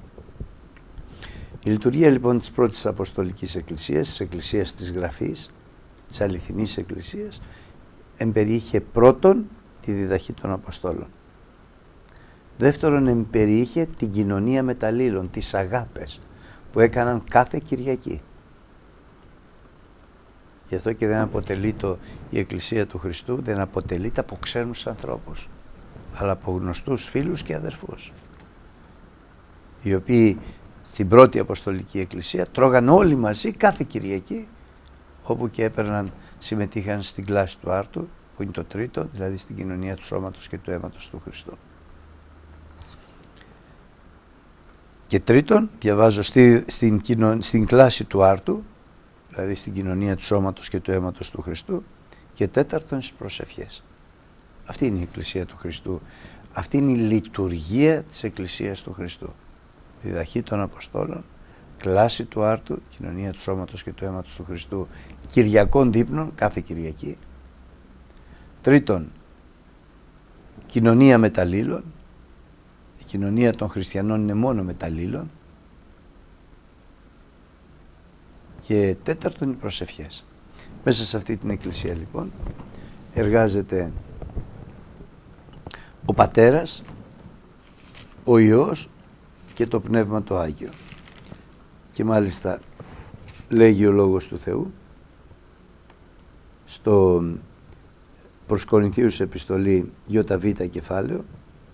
Η λειτουργία λοιπόν της πρώτης Αποστολικής Εκκλησίας, της Εκκλησίας της Γραφής, της αληθινής Εκκλησίας, εμπεριείχε πρώτον τη διδαχή των Αποστόλων. Δεύτερον, εμπεριείχε την κοινωνία μεταλλήλων, τις αγάπες που έκαναν κάθε Κυριακή. Γι' αυτό και δεν αποτελεί η Εκκλησία του Χριστού, δεν αποτελείται από ξένους ανθρώπους, αλλά από γνωστούς φίλους και αδερφούς, οι οποίοι στην πρώτη Αποστολική Εκκλησία τρώγαν όλοι μαζί κάθε Κυριακή, όπου και συμμετείχαν στην κλάση του άρτου, που είναι το τρίτο, δηλαδή στην κοινωνία του σώματος και του αίματος του Χριστού. Και τρίτον, διαβάζω στην κλάση του άρτου, δηλαδή στην κοινωνία του σώματος και του αίματος του Χριστού, και τέταρτον στις προσευχές. Αυτή είναι η Εκκλησία του Χριστού. Αυτή είναι η λειτουργία της Εκκλησίας του Χριστού. Διδαχή των Αποστόλων, κλάση του άρτου, κοινωνία του σώματος και του αίματος του Χριστού, Κυριακών δείπνων, κάθε Κυριακή. Τρίτον, κοινωνία μεταλλήλων. Η κοινωνία των χριστιανών είναι μόνο μεταλλήλων. Και τέταρτον, οι προσευχές. Μέσα σε αυτή την Εκκλησία λοιπόν εργάζεται ο Πατέρας, ο Υιός και το Πνεύμα το Άγιο. Και μάλιστα λέγει ο Λόγος του Θεού στο προς Κορινθίους επιστολή ΙΒ κεφάλαιο,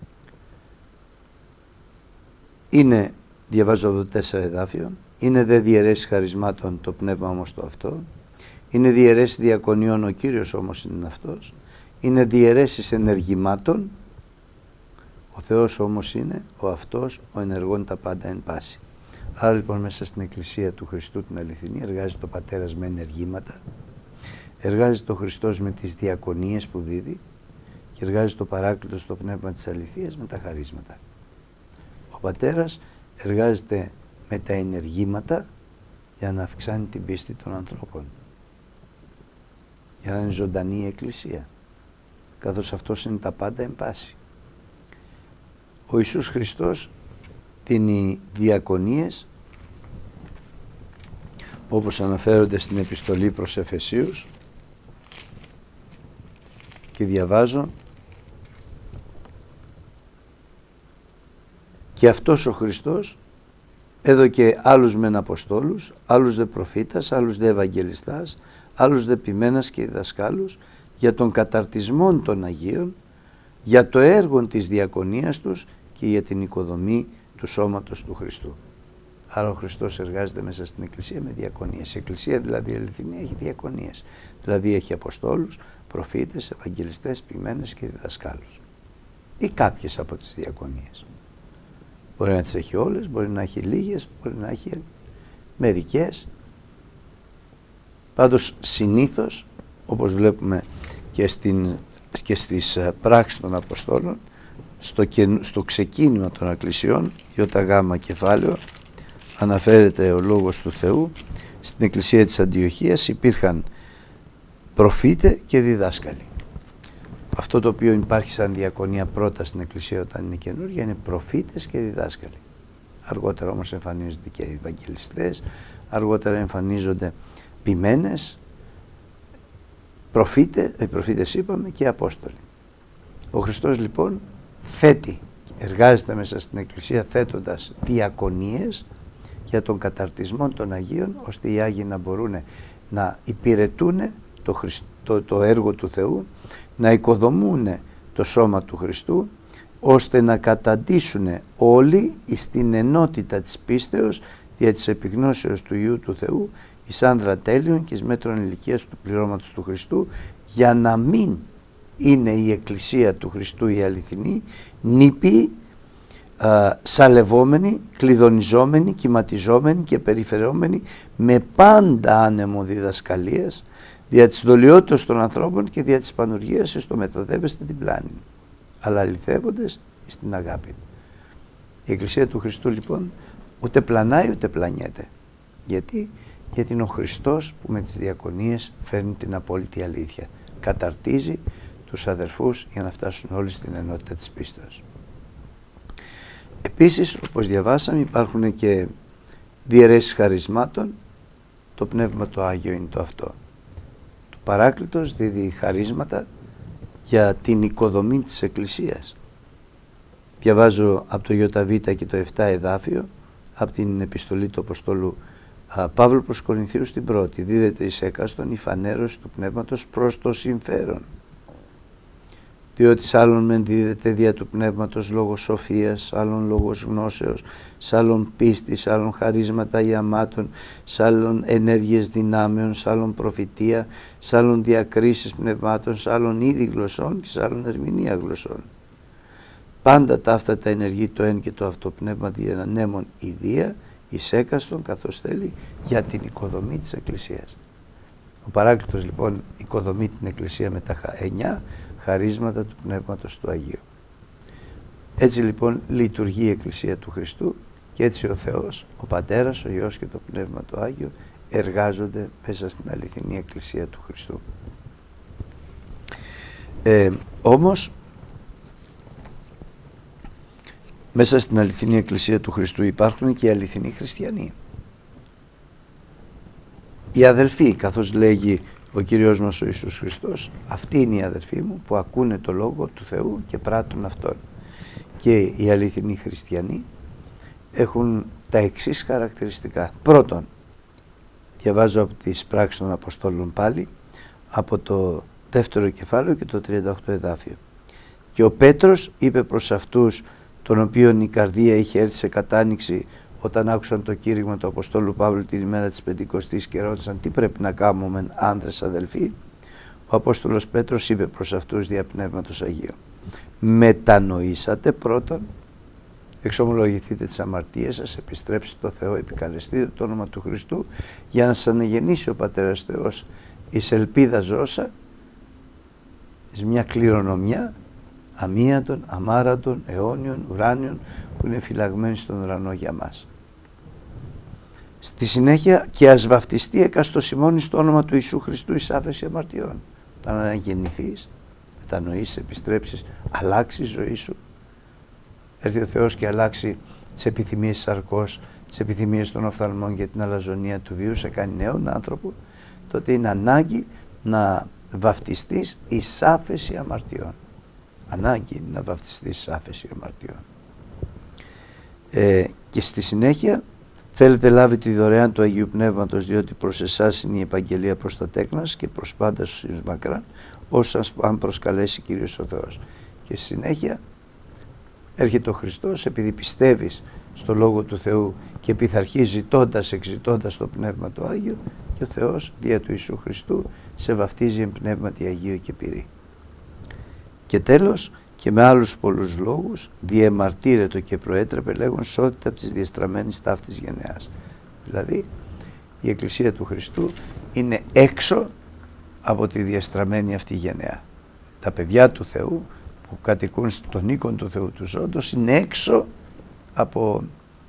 είναι, διαβάζω από το 4 εδάφιο, είναι δε διαιρέσεις χαρισμάτων το πνεύμα όμως το αυτό, είναι διαιρέσεις διακονιών ο Κύριος όμως είναι αυτός, είναι διαιρέσεις ενεργημάτων, ο Θεός όμως είναι ο αυτός ο ενεργών τα πάντα εν πάση. Άρα λοιπόν μέσα στην Εκκλησία του Χριστού την αληθινή εργάζεται ο Πατέρας με ενεργήματα, εργάζεται ο Χριστός με τις διακονίες που δίδει και εργάζεται ο Παράκλητος στο πνεύμα της αληθείας με τα χαρίσματα. Ο Πατέρας εργάζεται με τα ενεργήματα για να αυξάνει την πίστη των ανθρώπων, για να είναι ζωντανή η Εκκλησία, καθώς αυτός είναι τα πάντα εν πάση. Ο Ιησούς Χριστός δίνει διακονίες όπως αναφέρονται στην επιστολή προς Εφεσίους και διαβάζω: και αυτός ο Χριστός έδωκε άλλους μεν αποστόλους, άλλους δε προφήτας, άλλους δε ευαγγελιστάς, άλλους δε ποιμένας και διδασκάλους, για τον καταρτισμό των Αγίων, για το έργο της διακονίας τους και για την οικοδομή του σώματος του Χριστού. Άρα ο Χριστός εργάζεται μέσα στην Εκκλησία με διακονίες. Η Εκκλησία δηλαδή η αληθινή έχει διακονίες. Δηλαδή έχει αποστόλους, προφήτες, ευαγγελιστές, ποιμένες και διδασκάλους. Ή κάποιες από τις διακονίες. Μπορεί να τις έχει όλες, μπορεί να έχει λίγες, μπορεί να έχει μερικές. Πάντως συνήθως, όπως βλέπουμε και στις πράξεις των Αποστόλων, στο ξεκίνημα των Εκκλησιών, ΙΓ κεφάλαιο, αναφέρεται ο Λόγος του Θεού. Στην Εκκλησία της Αντιοχίας υπήρχαν προφήτε και διδάσκαλοι. Αυτό το οποίο υπάρχει σαν διακονία πρώτα στην Εκκλησία όταν είναι καινούργια είναι προφήτες και διδάσκαλοι. Αργότερα όμως εμφανίζονται και οι ευαγγελιστές, αργότερα εμφανίζονται ποιμένες, προφήτες είπαμε και απόστολοι. Ο Χριστός λοιπόν εργάζεται μέσα στην Εκκλησία θέτοντας διακονίες για τον καταρτισμό των Αγίων, ώστε οι Άγιοι να μπορούν να υπηρετούν το έργο του Θεού, να οικοδομούν το σώμα του Χριστού, ώστε να καταντήσουν όλοι στην ενότητα της πίστεως δια της επιγνώσεως του Υιού του Θεού, εις άνδρα τέλειων και εις μέτρων ηλικίας του πληρώματος του Χριστού, για να μην είναι η Εκκλησία του Χριστού η αληθινή, νήπιοι, σαλευόμενοι, κλειδονιζόμενοι, κυματιζόμενοι και περιφερόμενοι με πάντα άνεμο διδασκαλίας, δια της δολιότητας των ανθρώπων και δια της πανουργίας εις το μεθοδεύεστε την πλάνη, αλλά αληθεύοντες στην αγάπη. Η Εκκλησία του Χριστού λοιπόν ούτε πλανάει ούτε πλανιέται. Γιατί είναι ο Χριστός που με τις διακονίες φέρνει την απόλυτη αλήθεια. Καταρτίζει τους αδερφούς για να φτάσουν όλοι στην ενότητα της πίστεως. Επίσης, όπως διαβάσαμε, υπάρχουν και διαιρέσεις χαρισμάτων. Το Πνεύμα το Άγιο είναι το αυτό. Το Παράκλητος δίδει χαρίσματα για την οικοδομή της Εκκλησίας. Διαβάζω από το ΙΒ και το 7 εδάφιο, από την επιστολή του Αποστόλου Παύλου προς Κορινθίους την πρώτη. Δίδεται εις έκαστον η φανέρωση του Πνεύματος προς το συμφέρον. Διότι σ' άλλον μεν δίδεται δια του Πνεύματος λόγος σοφίας, άλλον λόγος γνώσεως, σ' άλλον πίστης, σ' άλλον χαρίσματα ιαμάτων, σ' άλλον ενέργειες δυνάμεων, σ' άλλον προφητεία, σ' άλλον διακρίσεις πνευμάτων, σ' άλλον είδη γλωσσών και σ' άλλον ερμηνεία γλωσσών. Πάντα ταύτα τα ενεργεί το εν και το αυτό πνεύμα διανέμων ιδία, εις έκαστον καθώς θέλει για την οικοδομή της Εκκλησίας. Ο Παράκλητος λοιπόν οικοδομεί την Εκκλησία με τα 9 χαρίσματα του Πνεύματος του Αγίου. Έτσι λοιπόν λειτουργεί η Εκκλησία του Χριστού και έτσι ο Θεός, ο Πατέρας, ο Υιός και το Πνεύμα το Άγιο εργάζονται μέσα στην αληθινή Εκκλησία του Χριστού. Όμως μέσα στην αληθινή Εκκλησία του Χριστού υπάρχουν και οι αληθινοί χριστιανοί. Οι αδελφοί, καθώς λέγει ο Κύριος μας ο Ιησούς Χριστός, αυτοί είναι οι αδελφοί μου που ακούνε το Λόγο του Θεού και πράττουν αυτόν. Και οι αληθινοί χριστιανοί έχουν τα εξής χαρακτηριστικά. Πρώτον, διαβάζω από τις πράξεις των Αποστόλων πάλι, από το 2ο κεφάλαιο και το 38ο εδάφιο. Και ο Πέτρος είπε προς αυτούς, τον οποίον η καρδία είχε έρθει σε κατάνοιξη όταν άκουσαν το κήρυγμα του Αποστόλου Παύλου την ημέρα της Πεντηκοστής και ρώτησαν τι πρέπει να κάνουμε άντρες αδελφοί. Ο Απόστολος Πέτρος είπε προς αυτούς δια Πνεύματος Αγίου, μετανοήσατε πρώτον, εξομολογηθείτε τις αμαρτίες σας, επιστρέψτε στο Θεό, επικαλεστείτε το όνομα του Χριστού για να σας αναγεννήσει ο Πατέρας Θεός εις ελπίδα ζώσα, εις μια κληρονομιά αμίατον, αμάρατον, αιώνιον, ουράνιον που είναι φυλαγμένοι στον ουρανό για μας. Στη συνέχεια και ας βαφτιστεί εκαστοσημώνει στο όνομα του Ιησού Χριστού εις άφεση αμαρτιών. Όταν αναγεννηθείς, μετανοήσεις, επιστρέψεις, αλλάξει η ζωή σου. Έρθει ο Θεός και αλλάξει τις επιθυμίες της σαρκός, τις επιθυμίες των οφθαλμών και την αλαζονία του βίου, σε κάνει νέον άνθρωπο, τότε είναι ανάγκη να βαφτιστείς εις άφεση αμαρτιών. Ανάγκη να βαφτιστείς εις άφεση αμαρτιών. Και στη συνέχεια Θέλετε λάβει τη δωρεάν του Αγίου Πνεύματος, διότι προς εσάς είναι η επαγγελία προς τα τέκνας και προς πάντα στους μακράν, όσο αν προσκαλέσει Κύριος ο Θεός. Και στη συνέχεια έρχεται ο Χριστός, επειδή πιστεύεις στο Λόγο του Θεού και πειθαρχείς ζητώντας, εξητώντας το Πνεύμα του Άγιο, και ο Θεός δια του Ιησού Χριστού σε βαφτίζει εν πνεύματι Αγίου και πυρί. Και τέλος, και με άλλους πολλούς λόγους, διεμαρτύρετο και προέτρεπε λέγον σώθητε από της διεστραμμένης ταύτης γενεάς. Δηλαδή, η Εκκλησία του Χριστού είναι έξω από τη διεστραμμένη αυτή γενεά. Τα παιδιά του Θεού που κατοικούν στον οίκον του Θεού του Ζώντος είναι έξω από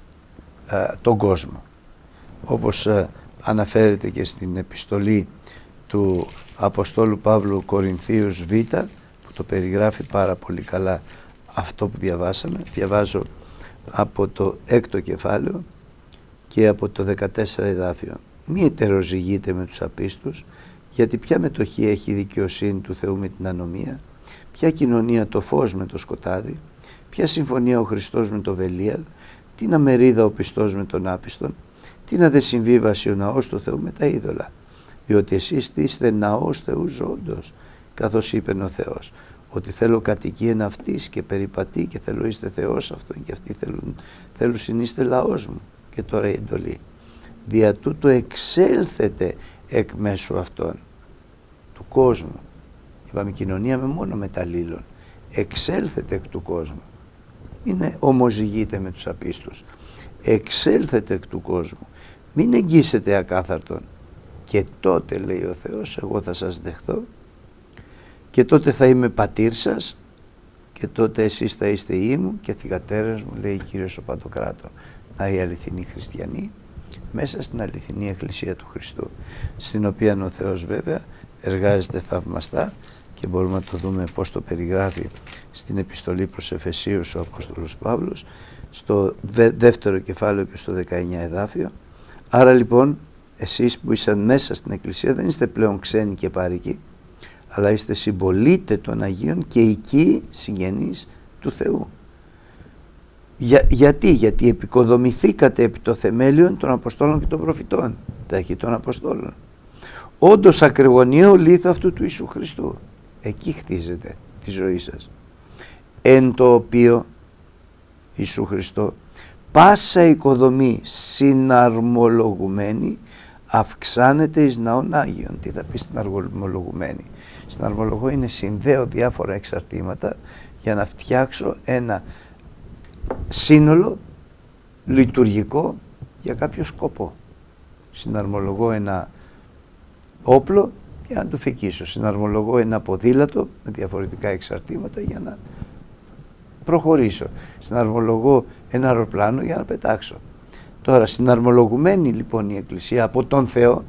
τον κόσμο. Όπως αναφέρεται και στην επιστολή του Αποστόλου Παύλου Κορινθίους Β, που το περιγράφει πάρα πολύ καλά αυτό που διαβάσαμε. Διαβάζω από το 6ο κεφάλαιο και από το 14 εδάφιο. Μη ετεροζυγείτε με τους απίστους, γιατί ποια μετοχή έχει η δικαιοσύνη του Θεού με την ανομία, ποια κοινωνία το φως με το σκοτάδι, ποια συμφωνία ο Χριστός με το Βελίαλ, τι να μερίδα ο πιστός με τον άπιστον, τι να δε συμβίβαση ο ναός του Θεού με τα είδωλα, διότι εσείς είστε ναός Θεού ζώντος, καθώς είπε ο Θεός, ότι θέλω κατοικίαν αυτής και περιπατεί και θέλω είστε Θεός αυτόν και αυτοί θέλουν συνείστε λαός μου. Και τώρα η εντολή. Δια τούτο εξέλθετε εκ μέσω αυτών του κόσμου. Είπαμε κοινωνία με μόνο μεταλλήλων. Εξέλθετε εκ του κόσμου. Είναι ομοζυγείτε με τους απίστους. Εξέλθετε εκ του κόσμου. Μην εγγύσετε ακάθαρτον. Και τότε, λέει ο Θεός, εγώ θα σας δεχθώ και τότε θα είμαι πατήρ σας και τότε εσείς θα είστε υιοί μου και θυγατέρες μου, λέει Κύριος ο Παντοκράτορ. Να οι αληθινοί χριστιανοί μέσα στην αληθινή Εκκλησία του Χριστού, στην οποία ο Θεός βέβαια εργάζεται θαυμαστά και μπορούμε να το δούμε πώς το περιγράφει στην επιστολή προς Εφεσίους ο Απόστολος Παύλος στο 2ο κεφάλαιο και στο 19 εδάφιο. Άρα λοιπόν εσείς που ήσαν μέσα στην Εκκλησία δεν είστε πλέον ξένοι και πάρικοι, αλλά είστε συμπολίτες των Αγίων και οικοί συγγενείς του Θεού. Γιατί επικοδομηθήκατε επί το θεμέλιον των Αποστόλων και των Προφητών, τα αρχή των Αποστόλων. Όντως ακρογωνιαίο λίθο αυτού του Ιησού Χριστού. Εκεί χτίζετε τη ζωή σας. Εν το οποίο Ιησού Χριστό πάσα οικοδομή συναρμολογουμένη αυξάνεται εις ναών Άγιον. Τι θα πει συναρμολογουμένη? Συναρμολογώ είναι συνδέω διάφορα εξαρτήματα για να φτιάξω ένα σύνολο λειτουργικό για κάποιο σκοπό. Συναρμολογώ ένα όπλο για να το φεκίσω. Συναρμολογώ ένα ποδήλατο με διαφορετικά εξαρτήματα για να προχωρήσω. Συναρμολογώ ένα αεροπλάνο για να πετάξω. Τώρα, συναρμολογουμένη λοιπόν η Εκκλησία από τον Θεό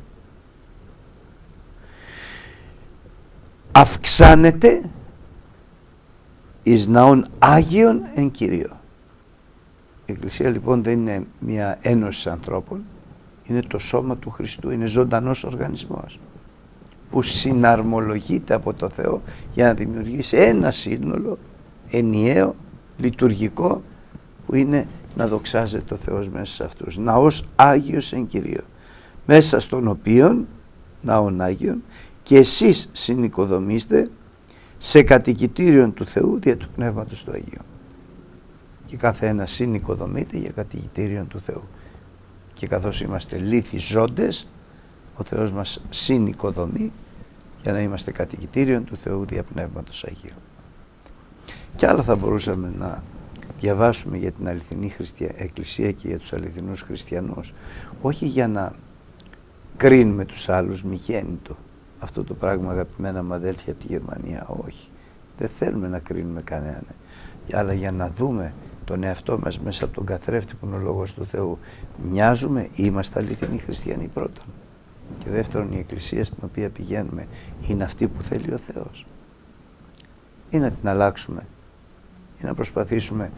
αυξάνεται εις ναών Άγιον εν Κυρίω. Η Εκκλησία λοιπόν δεν είναι μια ένωση ανθρώπων, είναι το σώμα του Χριστού, είναι ζωντανός οργανισμός που συναρμολογείται από το Θεό για να δημιουργήσει ένα σύνολο ενιαίο, λειτουργικό, που είναι να δοξάζεται ο Θεός μέσα σε αυτούς. Ναός Άγιος εν Κυρίω, μέσα στον οποίον, ναόν Άγιον, και εσείς συνοικοδομήστε σε κατοικητήριον του Θεού δια του Πνεύματος του Αγίου. Και κάθε ένα συνοικοδομείται για κατοικητήριον του Θεού. Και καθώς είμαστε λίθοι ζώντες, ο Θεός μας συνοικοδομεί για να είμαστε κατοικητήριον του Θεού δια Πνεύματος Αγίου. Και άλλα θα μπορούσαμε να διαβάσουμε για την αληθινή Εκκλησία και για τους αληθινούς χριστιανούς, όχι για να κρίνουμε τους άλλους, μη γέννητο. Αυτό το πράγμα, αγαπημένα μου αδέλφια από τη Γερμανία, όχι. Δεν θέλουμε να κρίνουμε κανέναν, αλλά για να δούμε τον εαυτό μας μέσα από τον καθρέφτη που είναι ο Λόγος του Θεού. Μοιάζουμε, είμαστε αληθινοί χριστιανοί πρώτον. Και δεύτερον, η Εκκλησία στην οποία πηγαίνουμε είναι αυτή που θέλει ο Θεός. Ή να την αλλάξουμε, ή να προσπαθήσουμε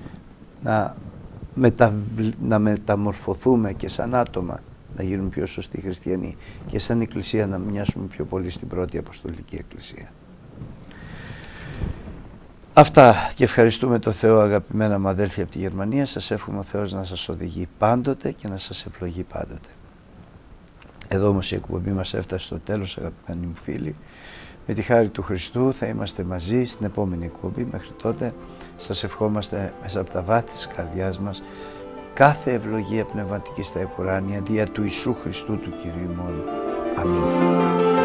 να μεταμορφωθούμε και σαν άτομα να γίνουμε πιο σωστοί χριστιανοί και σαν Εκκλησία να μοιάσουμε πιο πολύ στην πρώτη Αποστολική Εκκλησία. Αυτά και ευχαριστούμε το Θεό, αγαπημένα μου αδέλφια από τη Γερμανία. Σας εύχομαι ο Θεός να σας οδηγεί πάντοτε και να σας ευλογεί πάντοτε. Εδώ όμως η εκπομπή μας έφτασε στο τέλος, αγαπημένοι μου φίλοι. Με τη χάρη του Χριστού θα είμαστε μαζί στην επόμενη εκπομπή. Μέχρι τότε σας ευχόμαστε μέσα από τα βάθη της καρδιάς μας κάθε ευλογία πνευματική στα επουράνια δια του Ιησού Χριστού του Κυρίου μόνο. Αμήν.